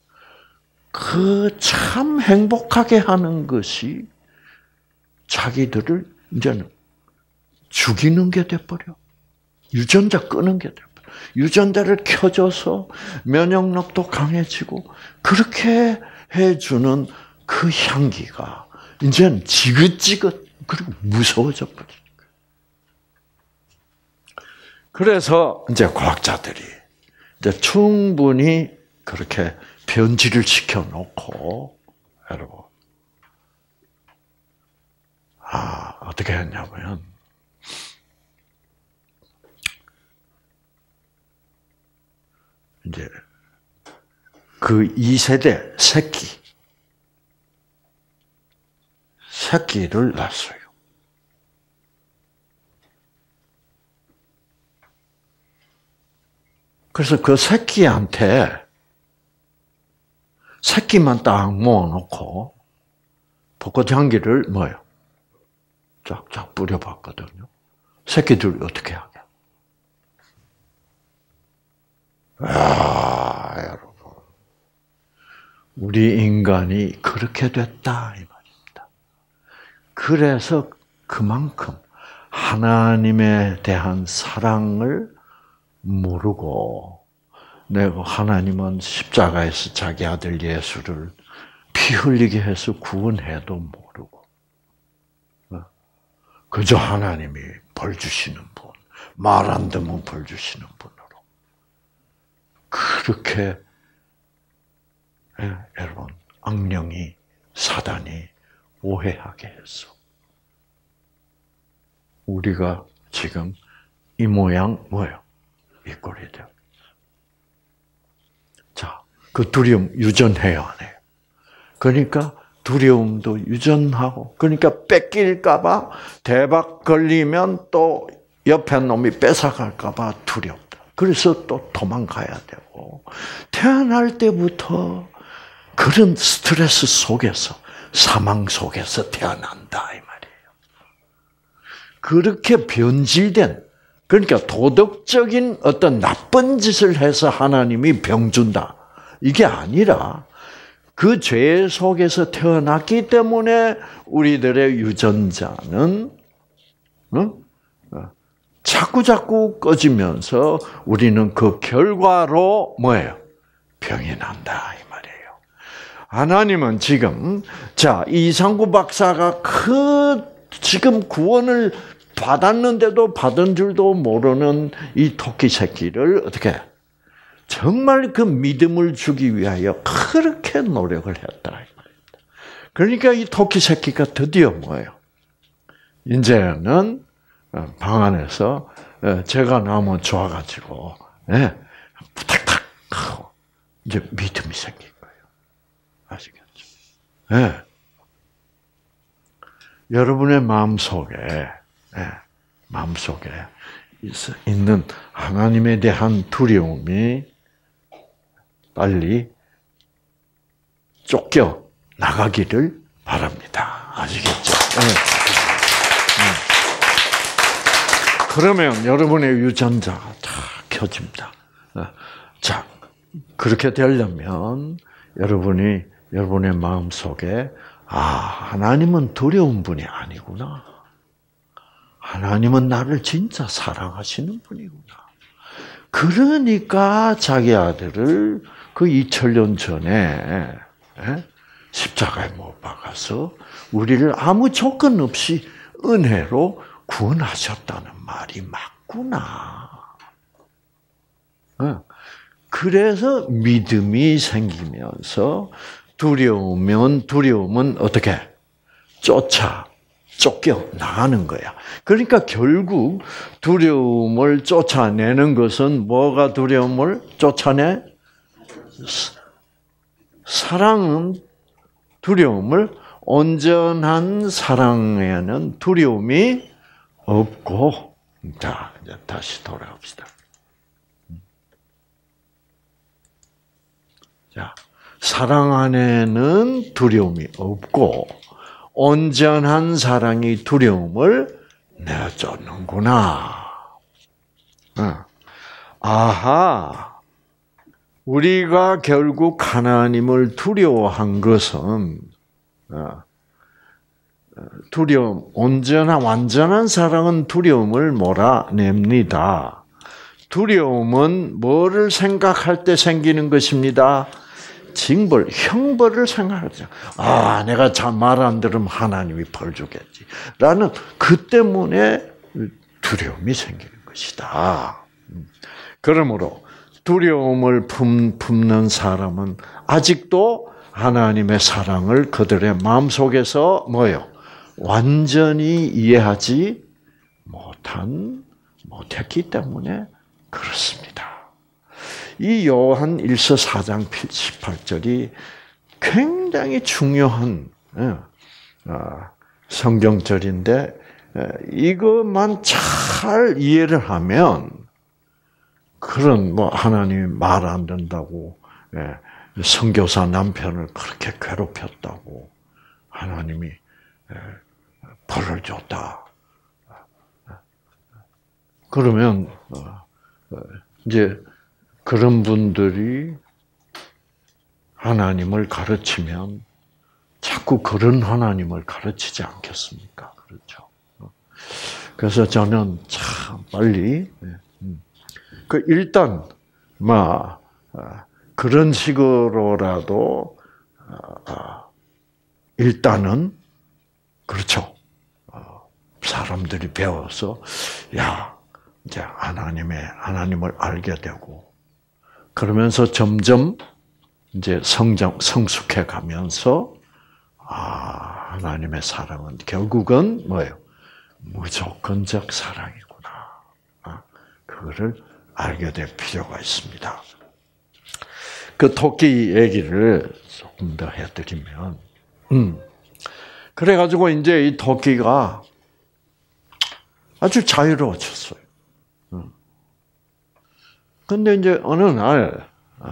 그 참 행복하게 하는 것이 자기들을 이제는 죽이는 게 돼버려. 유전자 끄는 게 돼버려. 유전자를 켜줘서 면역력도 강해지고 그렇게 해주는 그 향기가 이제는 지긋지긋 그리고 무서워져 버리는 거예요. 그래서 이제 과학자들이 이제 충분히 그렇게 변질을 시켜놓고 여러분 어떻게 했냐면 이제 그 2세대 새끼를 낳았어요. 그래서 그 새끼한테 새끼만 딱 모아놓고 벚꽃 향기를 뭐예요? 쫙쫙 뿌려봤거든요. 새끼들이 어떻게 하게? 여러분. 우리 인간이 그렇게 됐다, 이 말입니다. 그래서 그만큼 하나님에 대한 사랑을 모르고, 내가 하나님은 십자가에서 자기 아들 예수를 피 흘리게 해서 구원해도 모르고, 그저 하나님이 벌 주시는 분, 말 안 듣면 벌 주시는 분으로. 그렇게, 여러분, 악령이, 사단이 오해하게 했어. 우리가 지금 이 모양 뭐예요? 이 꼴이 돼요. 자, 그 두려움 유전해요, 안 해요? 그러니까 두려움도 유전하고, 그러니까 뺏길까봐 대박 걸리면 또 옆에 놈이 뺏어갈까봐 두렵다. 그래서 또 도망가야 되고, 태어날 때부터 그런 스트레스 속에서, 사망 속에서 태어난다, 이 말이에요. 그렇게 변질된, 그러니까 도덕적인 어떤 나쁜 짓을 해서 하나님이 병 준다. 이게 아니라, 그 죄 속에서 태어났기 때문에 우리들의 유전자는 자꾸 꺼지면서 우리는 그 결과로 뭐예요? 병이 난다 이 말이에요. 하나님은 지금 이상구 박사가 지금 구원을 받았는데도 받은 줄도 모르는 이 토끼 새끼를 어떻게 정말 그 믿음을 주기 위하여 그렇게 노력을 했다. 그러니까 이 토끼 새끼가 드디어 뭐예요? 이제는 방 안에서 제가 너무 좋아가지고 부탁탁 하고 이제 믿음이 생긴 거예요. 아시겠죠? 여러분의 마음속에 있는 하나님에 대한 두려움이 빨리 쫓겨 나가기를 바랍니다. 아시겠죠? 그러면 여러분의 유전자가 다 켜집니다. 자, 그렇게 되려면 여러분이 여러분의 마음 속에 하나님은 두려운 분이 아니구나. 하나님은 나를 진짜 사랑하시는 분이구나. 그러니까 자기 아들을 그 2000년 전에 십자가에 못 박아서 우리를 아무 조건 없이 은혜로 구원하셨다는 말이 맞구나. 그래서 믿음이 생기면서 두려움은 어떻게 쫓겨 나가는 거야. 그러니까 결국 두려움을 쫓아내는 것은 뭐가 두려움을 쫓아내? 사랑은 두려움을, 온전한 사랑에는 두려움이 없고. 자, 이제 다시 돌아갑시다. 자, 사랑 안에는 두려움이 없고 온전한 사랑이 두려움을 내쫓는구나. 아하, 우리가 결국 하나님을 두려워한 것은 완전한 사랑은 두려움을 몰아냅니다. 두려움은 뭐를 생각할 때 생기는 것입니다? 징벌, 형벌을 생각하죠. 내가 참 말 안 들으면 하나님이 벌 주겠지. 라는 그 때문에 두려움이 생기는 것이다. 그러므로 두려움을 품는 사람은 아직도 하나님의 사랑을 그들의 마음속에서 완전히 이해하지 못했기 때문에 그렇습니다. 이 요한 1서 4장 18절이 굉장히 중요한 성경절인데 이것만 잘 이해를 하면 그런 하나님이 말 안 된다고 선교사 남편을 그렇게 괴롭혔다고 하나님이 벌을 줬다. 그러면 이제 그런 분들이 하나님을 가르치면 자꾸 그런 하나님을 가르치지 않겠습니까? 그렇죠. 그래서 저는 참 빨리 일단 그런 식으로라도 일단은 그렇죠. 사람들이 배워서 이제 하나님을 알게 되고 그러면서 점점 이제 성숙해 가면서 하나님의 사랑은 결국은 무조건적 사랑이구나. 그거를 알게 될 필요가 있습니다. 그 토끼 얘기를 조금 더 해드리면, 그래가지고 이제 이 토끼가 아주 자유로워졌어요. 근데 이제 어느 날,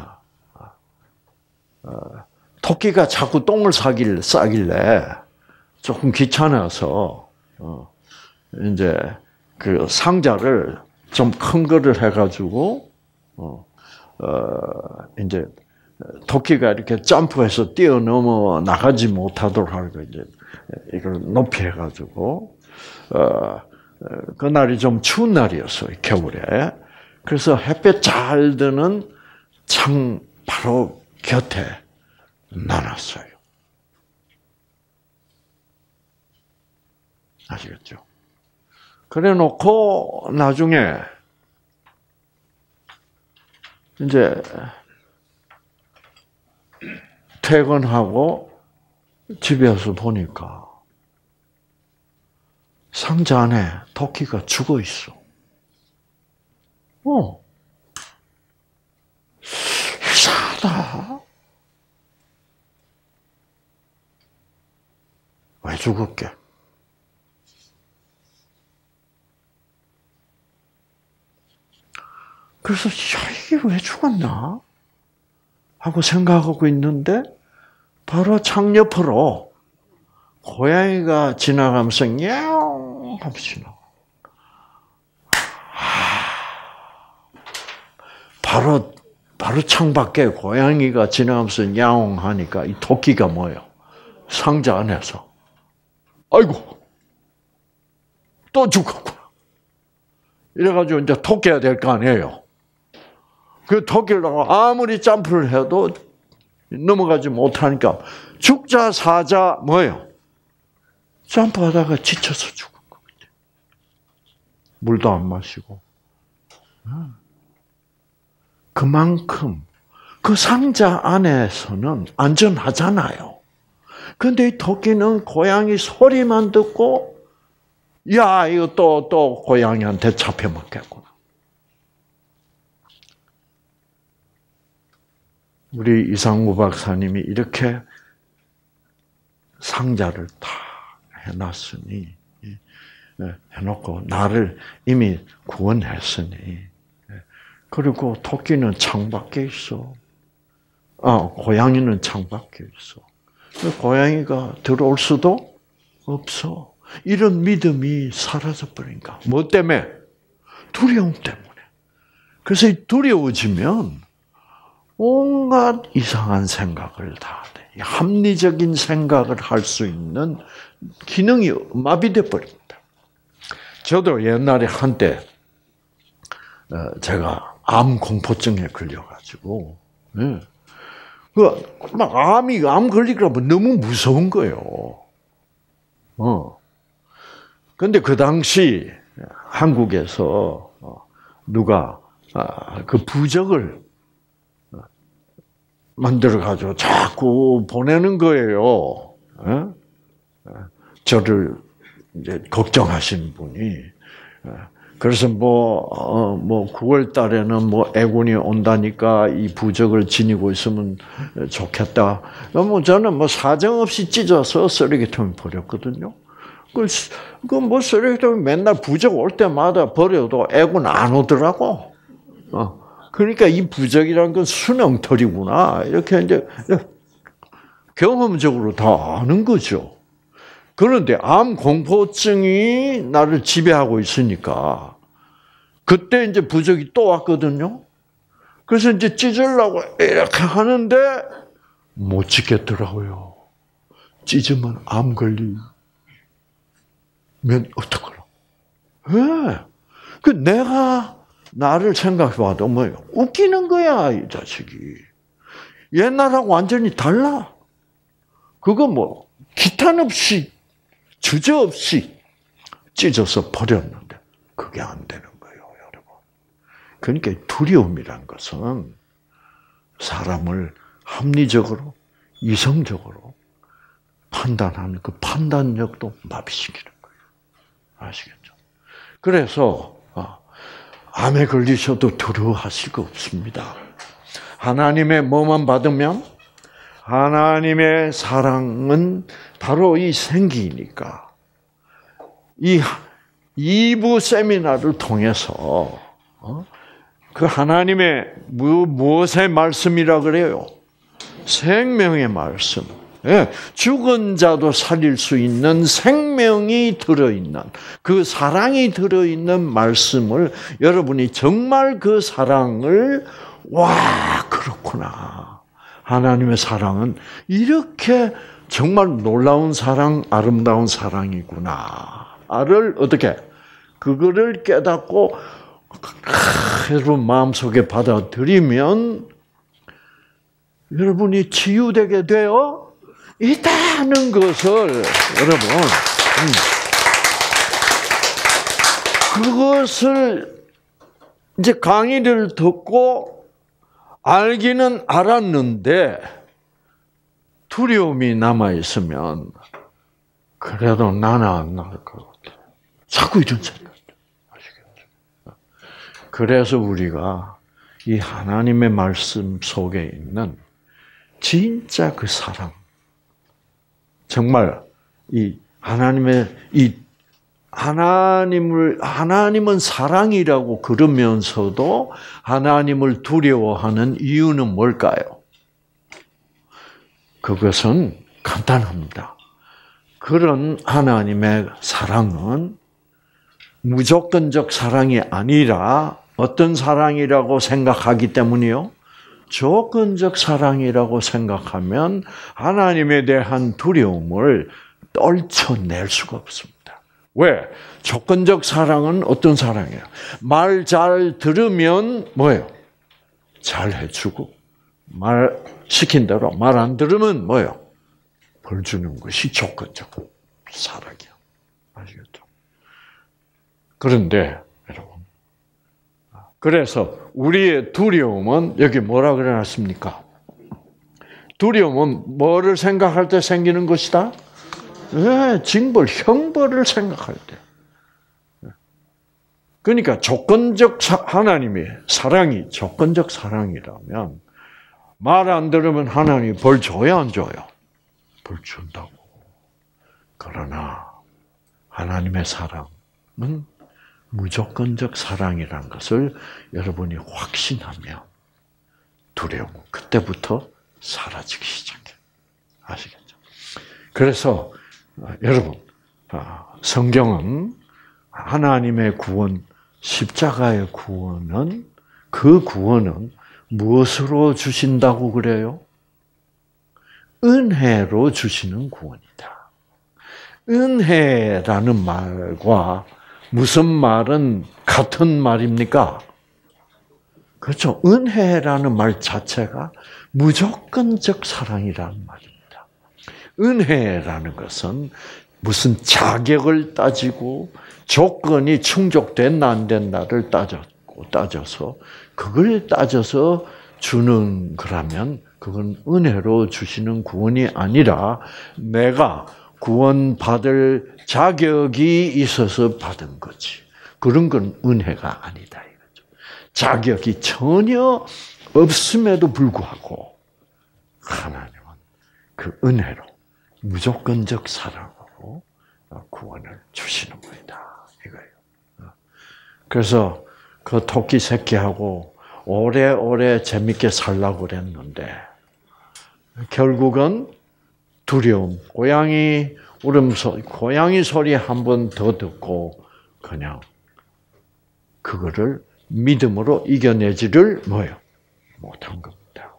토끼가 자꾸 똥을 싸길래 조금 귀찮아서, 이제 그 상자를 좀 큰 거를 해가지고, 이제 토끼가 이렇게 점프해서 뛰어넘어 나가지 못하도록 하고 이제 이걸 높이 해가지고, 그날이 좀 추운 날이었어요, 겨울에. 그래서 햇볕 잘 드는 창 바로 곁에 놔놨어요. 아시겠죠? 그래 놓고 나중에 이제 퇴근하고 집에 와서 보니까 상자 안에 토끼가 죽어 있어. 이상하다. 왜 죽었게? 그래서 이게 왜 죽었나? 하고 생각하고 있는데 바로 창 옆으로 고양이가 지나가면서 냐옹 하면서 지나가. 바로 바로 창밖에 고양이가 지나가면서 야옹하니까 이 토끼가 뭐예요? 상자 안에서. 아이고, 또 죽었구나. 이래가지고 이제 토끼가 될 거 아니에요. 그 토끼를 아무리 점프를 해도 넘어가지 못하니까 죽자 사자 뭐예요? 점프하다가 지쳐서 죽은 거거든요. 물도 안 마시고. 그만큼 그 상자 안에서는 안전하잖아요. 근데 이 토끼는 고양이 소리만 듣고 야, 이거 또 고양이한테 잡혀먹겠구나. 우리 이상우 박사님이 이렇게 상자를 다 해놨으니, 해놓고 나를 이미 구원했으니, 그리고 토끼는 창밖에 있어. 고양이는 창밖에 있어. 고양이가 들어올 수도 없어. 이런 믿음이 사라져버리니까. 뭐 때문에? 두려움 때문에. 그래서 두려워지면 온갖 이상한 생각을 다 해. 합리적인 생각을 할 수 있는 기능이 마비돼 버립니다. 저도 옛날에 한때 제가 암 공포증에 걸려가지고, 막 암 걸리더라면 너무 무서운 거예요. 근데 그 당시 한국에서 누가 그 부적을 만들어가지고 자꾸 보내는 거예요. 저를 이제 걱정하시는 분이. 그래서 9월 달에는 애군이 온다니까 이 부적을 지니고 있으면 좋겠다. 저는 사정없이 찢어서 쓰레기통에 버렸거든요. 쓰레기통에 맨날 부적 올 때마다 버려도 애군 안 오더라고. 그러니까 이 부적이라는 건 수능털이구나. 이렇게 이제 경험적으로 다 아는 거죠. 그런데 암 공포증이 나를 지배하고 있으니까 그때 이제 부적이 또 왔거든요. 그래서 이제 찢으려고 이렇게 하는데 못 찢겠더라고요. 찢으면 암 걸리면 어떡하라고. 왜? 내가 나를 생각해봐도 뭐예요? 웃기는 거야, 이 자식이. 옛날하고 완전히 달라. 그거 기탄 없이, 주저 없이 찢어서 버렸는데, 그게 안 되는 거예요, 여러분. 그러니까 두려움이란 것은 사람을 합리적으로, 이성적으로 판단하는 그 판단력도 마비시키는 거예요. 아시겠죠? 그래서, 암에 걸리셔도 두려워하실 거 없습니다. 하나님의 뭐만 받으면 하나님의 사랑은 바로 이 생기니까 이 2부 세미나를 통해서 그 하나님의 무엇의 말씀이라 그래요? 생명의 말씀. 죽은 자도 살릴 수 있는 생명이 들어있는 그 사랑이 들어있는 말씀을 여러분이 정말 그 사랑을 그렇구나. 하나님의 사랑은 이렇게 정말 놀라운 사랑, 아름다운 사랑이구나를 어떻게 그거를 깨닫고 여러분 마음속에 받아들이면 여러분이 치유되게 되어 있다는 것을 여러분 그것을 이제 강의를 듣고 알기는 알았는데 두려움이 남아 있으면 그래도 나는 안 나을 것 같아. 자꾸 이런 생각. 아시겠죠? 그래서 우리가 이 하나님의 말씀 속에 있는 진짜 그 사랑. 정말 이 하나님의 하나님은 사랑이라고 그러면서도 하나님을 두려워하는 이유는 뭘까요? 그것은 간단합니다. 그런 하나님의 사랑은 무조건적 사랑이 아니라 어떤 사랑이라고 생각하기 때문이요? 조건적 사랑이라고 생각하면 하나님에 대한 두려움을 떨쳐낼 수가 없습니다. 왜? 조건적 사랑은 어떤 사랑이에요? 말 잘 들으면 뭐예요? 잘 해주고, 말 시킨 대로 말 안 들으면 뭐예요? 벌 주는 것이 조건적 사랑이에요. 아시겠죠? 그런데 여러분, 그래서 우리의 두려움은 여기 뭐라 그래놨습니까? 두려움은 뭐를 생각할 때 생기는 것이다? 네, 징벌, 형벌을 생각할 때. 그러니까 조건적 하나님의 사랑이 조건적 사랑이라면 말 안 들으면 하나님이 벌 줘야 안 줘요? 벌 준다고. 그러나 하나님의 사랑은 무조건적 사랑이라는 것을 여러분이 확신하면 두려움은 그때부터 사라지기 시작해요. 아시겠죠? 그래서 여러분, 성경은 하나님의 구원, 십자가의 구원은 그 구원은 무엇으로 주신다고 그래요? 은혜로 주시는 구원이다. 은혜라는 말과 무슨 말은 같은 말입니까? 그렇죠. 은혜라는 말 자체가 무조건적 사랑이라는 말입니다. 은혜라는 것은 무슨 자격을 따지고 조건이 충족됐나 안 됐나를 따져서 그걸 따져서 주는 거라면 그건 은혜로 주시는 구원이 아니라 내가 구원받을 자격이 있어서 받은 거지. 그런 건 은혜가 아니다 이거죠. 자격이 전혀 없음에도 불구하고 하나님은 그 은혜로 무조건적 사랑으로 구원을 주시는 겁니다. 이거예요. 그래서 그 토끼 새끼하고 오래오래 재밌게 살라고 그랬는데 결국은 두려움, 고양이 울음소리, 고양이 소리 한 번 더 듣고 그냥 그거를 믿음으로 이겨내지를 뭐예요? 못한 겁니다.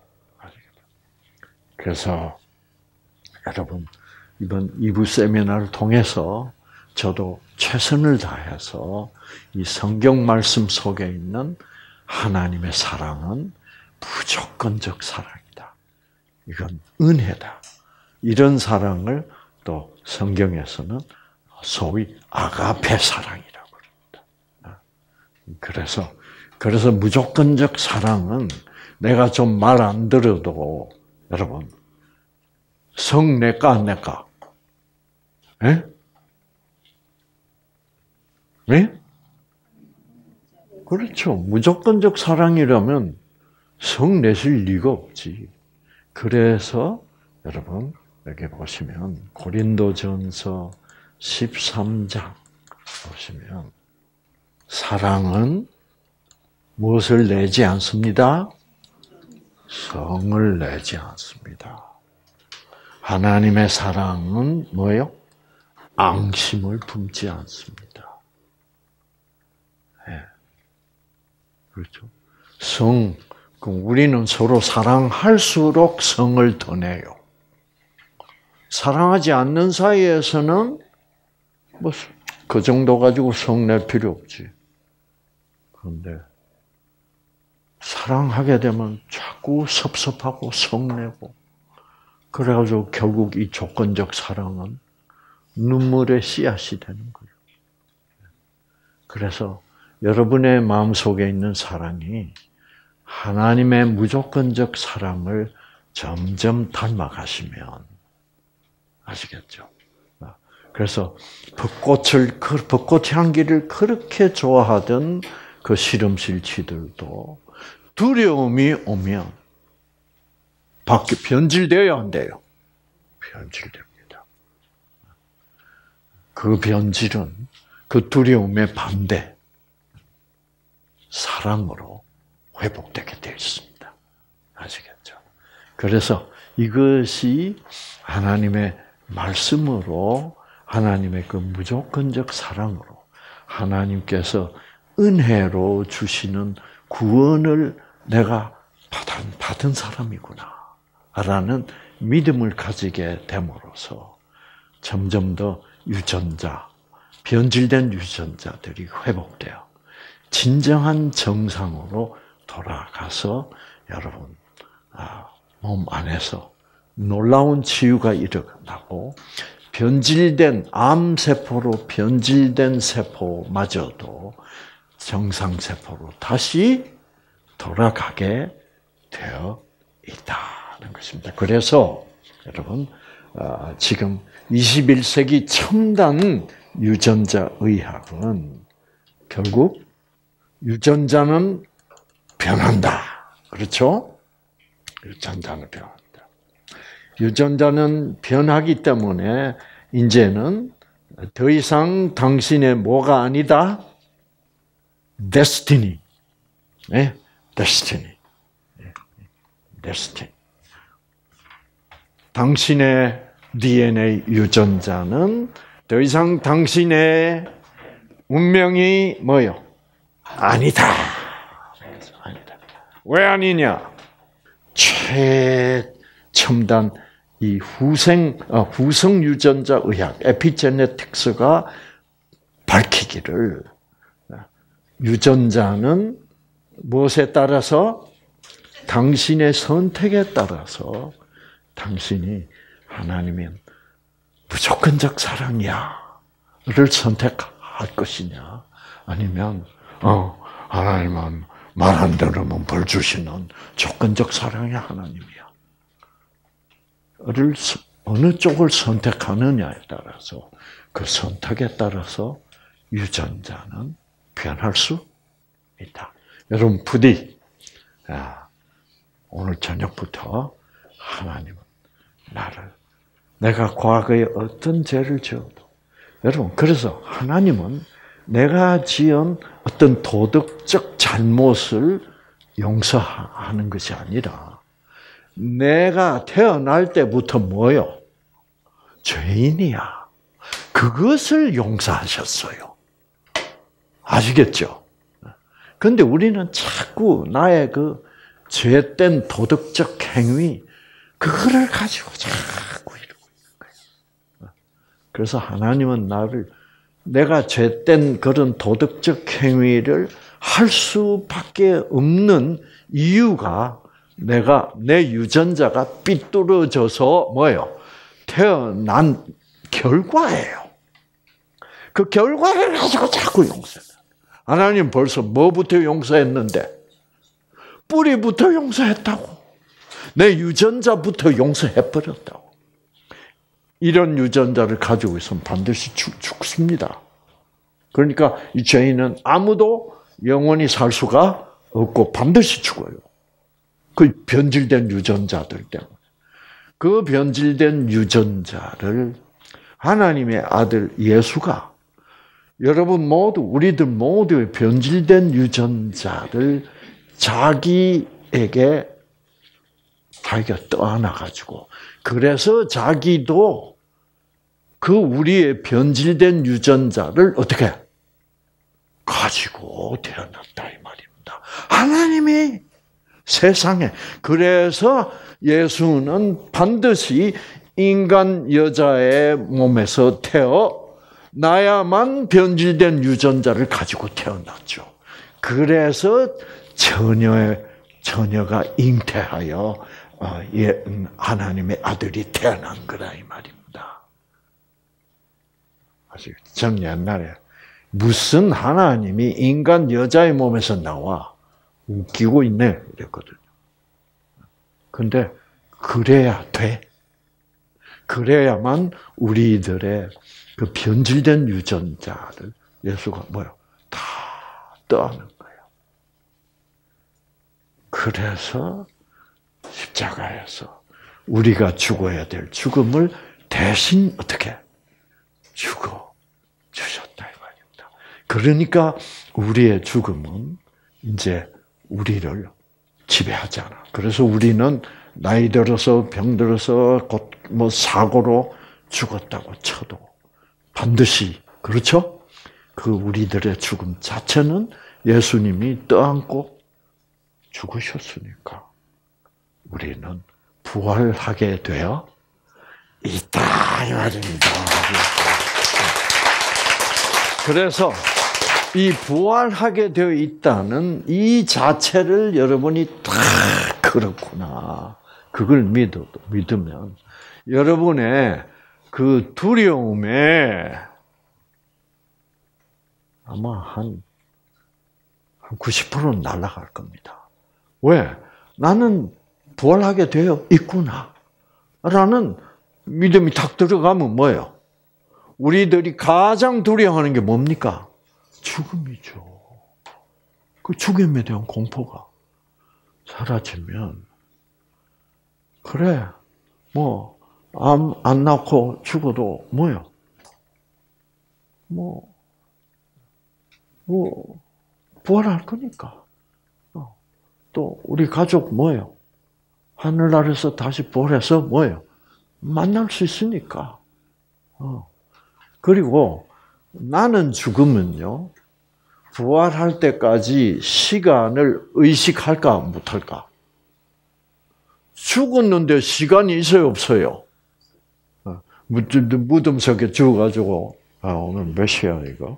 그래서 여러분 이번 2부 세미나를 통해서 저도 최선을 다해서 이 성경 말씀 속에 있는 하나님의 사랑은 무조건적 사랑이다. 이건 은혜다. 이런 사랑을 또 성경에서는 소위 아가페 사랑이라고 합니다. 그래서 무조건적 사랑은 내가 좀 말 안 들어도 여러분 성 내까 안 내까? 예? 네? 그렇죠. 무조건적 사랑이라면 성 내실 리가 없지. 그래서 여러분 여기 보시면 고린도전서 13장 보시면 사랑은 무엇을 내지 않습니다? 성을 내지 않습니다. 하나님의 사랑은 뭐예요? 앙심을 품지 않습니다. 네. 그렇죠. 우리는 서로 사랑할수록 성을 더 내요. 사랑하지 않는 사이에서는 뭐 그 정도 가지고 성 낼 필요 없지. 그런데 사랑하게 되면 자꾸 섭섭하고 성 내고 그래가지고 결국 이 조건적 사랑은 눈물의 씨앗이 되는 거예요. 그래서 여러분의 마음속에 있는 사랑이 하나님의 무조건적 사랑을 점점 닮아가시면 아시겠죠? 그래서 벚꽃 향기를 그렇게 좋아하던 그 실험실치들도 두려움이 오면 밖에 변질돼야 안 돼요. 변질됩니다. 그 변질은 그 두려움의 반대 사랑으로 회복되게 되어 있습니다. 아시겠죠? 그래서 이것이 하나님의 말씀으로 하나님의 그 무조건적 사랑으로 하나님께서 은혜로 주시는 구원을 내가 받은 사람이구나 라는 믿음을 가지게 됨으로써 점점 더 변질된 유전자들이 회복돼요. 진정한 정상으로 돌아가서 여러분 몸 안에서 놀라운 치유가 일어나고 변질된 암세포로 변질된 세포마저도 정상세포로 다시 돌아가게 되어 있다는 것입니다. 그래서 여러분 지금 21세기 첨단 유전자 의학은 결국 유전자는 변한다. 그렇죠? 유전자는 변한다. 유전자는 변하기 때문에 이제는 더 이상 당신의 뭐가 아니다? destiny. 네? destiny. destiny. 당신의 DNA 유전자는 더 이상 당신의 운명이 뭐요? 아니다. 아니다. 왜 아니냐? 최첨단 이 후성 유전자 의학, 에피제네틱스가 밝히기를 유전자는 무엇에 따라서? 당신의 선택에 따라서 당신이 하나님의 무조건적 사랑이야를 선택할 것이냐, 아니면 하나님은 말 안 들으면 벌 주시는 조건적 사랑의 하나님이야. 어느 쪽을 선택하느냐에 따라서 그 선택에 따라서 유전자는 변할 수 있다. 여러분 부디 오늘 저녁부터 하나님은 내가 과거에 어떤 죄를 지어도 여러분 그래서 하나님은 내가 지은 어떤 도덕적 잘못을 용서하는 것이 아니라 내가 태어날 때부터 뭐요? 죄인이야. 그것을 용서하셨어요. 아시겠죠? 그런데 우리는 자꾸 나의 그 죄된 도덕적 행위, 그거를 가지고 자꾸 이러고 있는 거예요. 그래서 하나님은 내가 죄된 그런 도덕적 행위를 할 수밖에 없는 이유가 내 유전자가 삐뚤어져서 뭐예요? 태어난 결과예요. 그 결과를 가지고 자꾸 용서해요. 하나님 벌써 뭐부터 용서했는데? 뿌리부터 용서했다고. 내 유전자부터 용서해버렸다고. 이런 유전자를 가지고 있으면 반드시 죽습니다. 그러니까 이 죄인은 아무도 영원히 살 수가 없고 반드시 죽어요. 그 변질된 유전자들 때문에. 그 변질된 유전자를 하나님의 아들 예수가 우리들 모두의 변질된 유전자를 자기가 떠안아가지고, 그래서 자기도 그 우리의 변질된 유전자를 어떻게 가지고 태어났다 이 말입니다. 하나님이 세상에. 그래서 예수는 반드시 인간 여자의 몸에서 태어나야만 변질된 유전자를 가지고 태어났죠. 그래서 처녀가 잉태하여 하나님의 아들이 태어난 거라 이 말입니다. 아시겠죠? 전 옛날에 무슨 하나님이 인간 여자의 몸에서 나와 웃기고 있네 이랬거든요. 근데 그래야 돼. 그래야만 우리들의 그 변질된 유전자를 예수가 다 떠안은 거예요. 그래서 십자가에서 우리가 죽어야 될 죽음을 대신 어떻게 죽어 주셨다 이 말입니다. 그러니까 우리의 죽음은 이제 우리를 지배하지 않아. 그래서 우리는 나이 들어서 병 들어서 곧 사고로 죽었다고 쳐도 반드시, 그렇죠? 그 우리들의 죽음 자체는 예수님이 떠안고 죽으셨으니까 우리는 부활하게 되어 있다 이 말입니다. 그래서 이 부활하게 되어 있다는 이 자체를 여러분이 다 그렇구나. 그걸 믿으면 여러분의 그 두려움에 아마 한 90%는 날아갈 겁니다. 왜? 나는 부활하게 되어 있구나. 라는 믿음이 탁 들어가면 뭐예요? 우리들이 가장 두려워하는 게 뭡니까? 죽음이죠. 그 죽음에 대한 공포가 사라지면, 그래, 뭐, 안 낳고 죽어도 뭐요? 부활할 거니까. 또, 우리 가족 뭐예요? 하늘나라에서 다시 부활해서 뭐예요? 만날 수 있으니까. 그리고 나는 죽으면요, 부활할 때까지 시간을 의식할까, 못할까? 죽었는데 시간이 있어요, 없어요? 무덤 속에 죽어가지고, 오늘 몇 시야, 이거?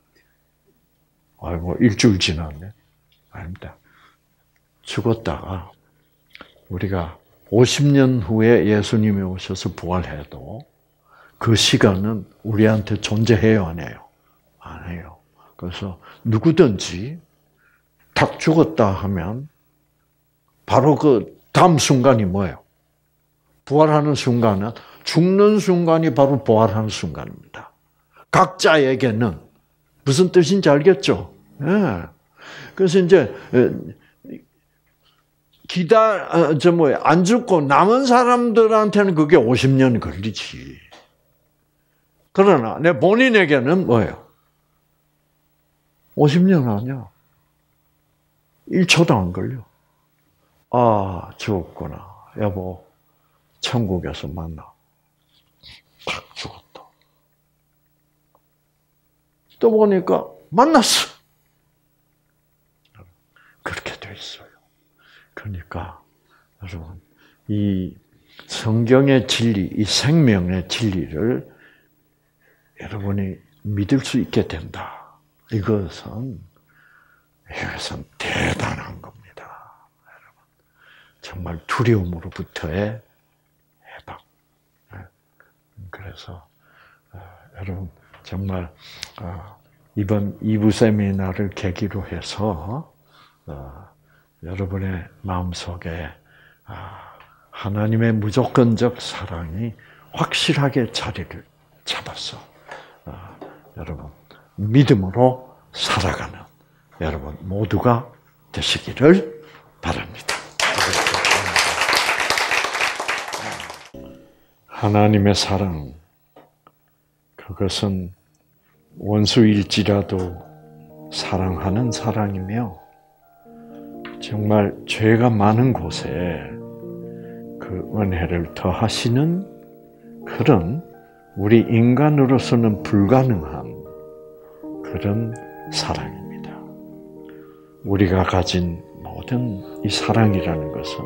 아이고, 일주일 지났네. 아닙니다. 죽었다가, 우리가 50년 후에 예수님이 오셔서 부활해도 그 시간은 우리한테 존재해요, 안 해요? 안 해요. 그래서 누구든지 탁 죽었다 하면 바로 그 다음 순간이 뭐예요? 부활하는 순간은 죽는 순간이 바로 부활하는 순간입니다. 각자에게는 무슨 뜻인지 알겠죠? 예. 그래서 이제 안 죽고 남은 사람들한테는 그게 50년 걸리지. 그러나 내 본인에게는 뭐예요? 50년 아니야. 1초도 안 걸려. 아, 죽었구나. 여보, 천국에서 만나. 딱 죽었다. 또 보니까 만났어. 그렇게 돼 있어요. 그러니까 여러분, 이 성경의 진리, 이 생명의 진리를 여러분이 믿을 수 있게 된다. 이것은 대단한 겁니다. 여러분, 정말 두려움으로부터의 해방. 그래서 여러분 정말 이번 2부 세미나를 계기로 해서 여러분의 마음속에 하나님의 무조건적 사랑이 확실하게 자리를 잡았어. 여러분 믿음으로 살아가는 여러분 모두가 되시기를 바랍니다. 하나님의 사랑, 그것은 원수일지라도 사랑하는 사랑이며 정말 죄가 많은 곳에 그 은혜를 더하시는 그런 우리 인간으로서는 불가능한 그런 사랑입니다. 우리가 가진 모든 이 사랑이라는 것은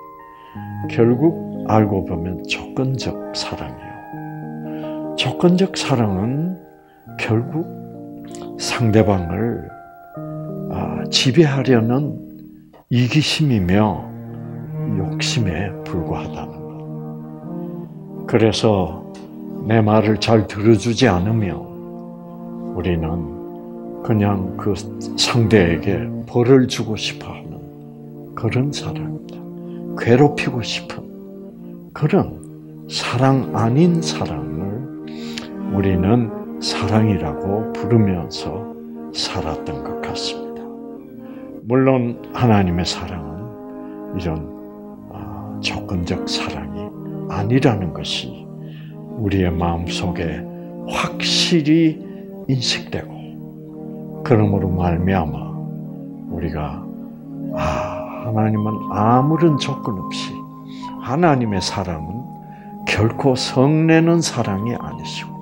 결국 알고 보면 조건적 사랑이에요. 조건적 사랑은 결국 상대방을 지배하려는 이기심이며 욕심에 불과하다는 것. 그래서 내 말을 잘 들어주지 않으면 우리는 그냥 그 상대에게 벌을 주고 싶어하는 그런 사랑입니다. 괴롭히고 싶은 그런 사랑 아닌 사랑을 우리는 사랑이라고 부르면서 살았던 것 같습니다. 물론 하나님의 사랑은 이런 조건적 사랑이 아니라는 것이 우리의 마음속에 확실히 인식되고 그러므로 말미암아 우리가 하나님은 아무런 조건 없이 하나님의 사랑은 결코 성내는 사랑이 아니시구나.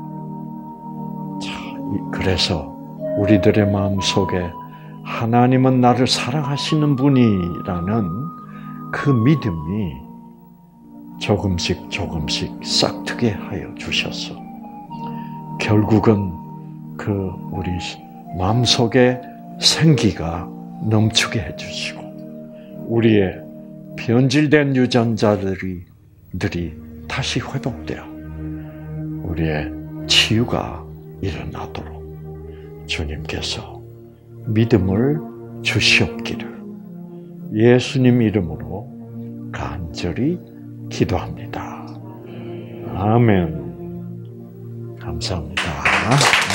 그래서 우리들의 마음속에 하나님은 나를 사랑하시는 분이라는 그 믿음이 조금씩 싹트게 하여 주셔서 결국은 그 우리 마음속에 생기가 넘치게 해주시고 우리의 변질된 유전자들이 다시 회복되어 우리의 치유가 일어나도록 주님께서 믿음을 주시옵기를 예수님 이름으로 간절히 기도합니다. 아멘. 감사합니다.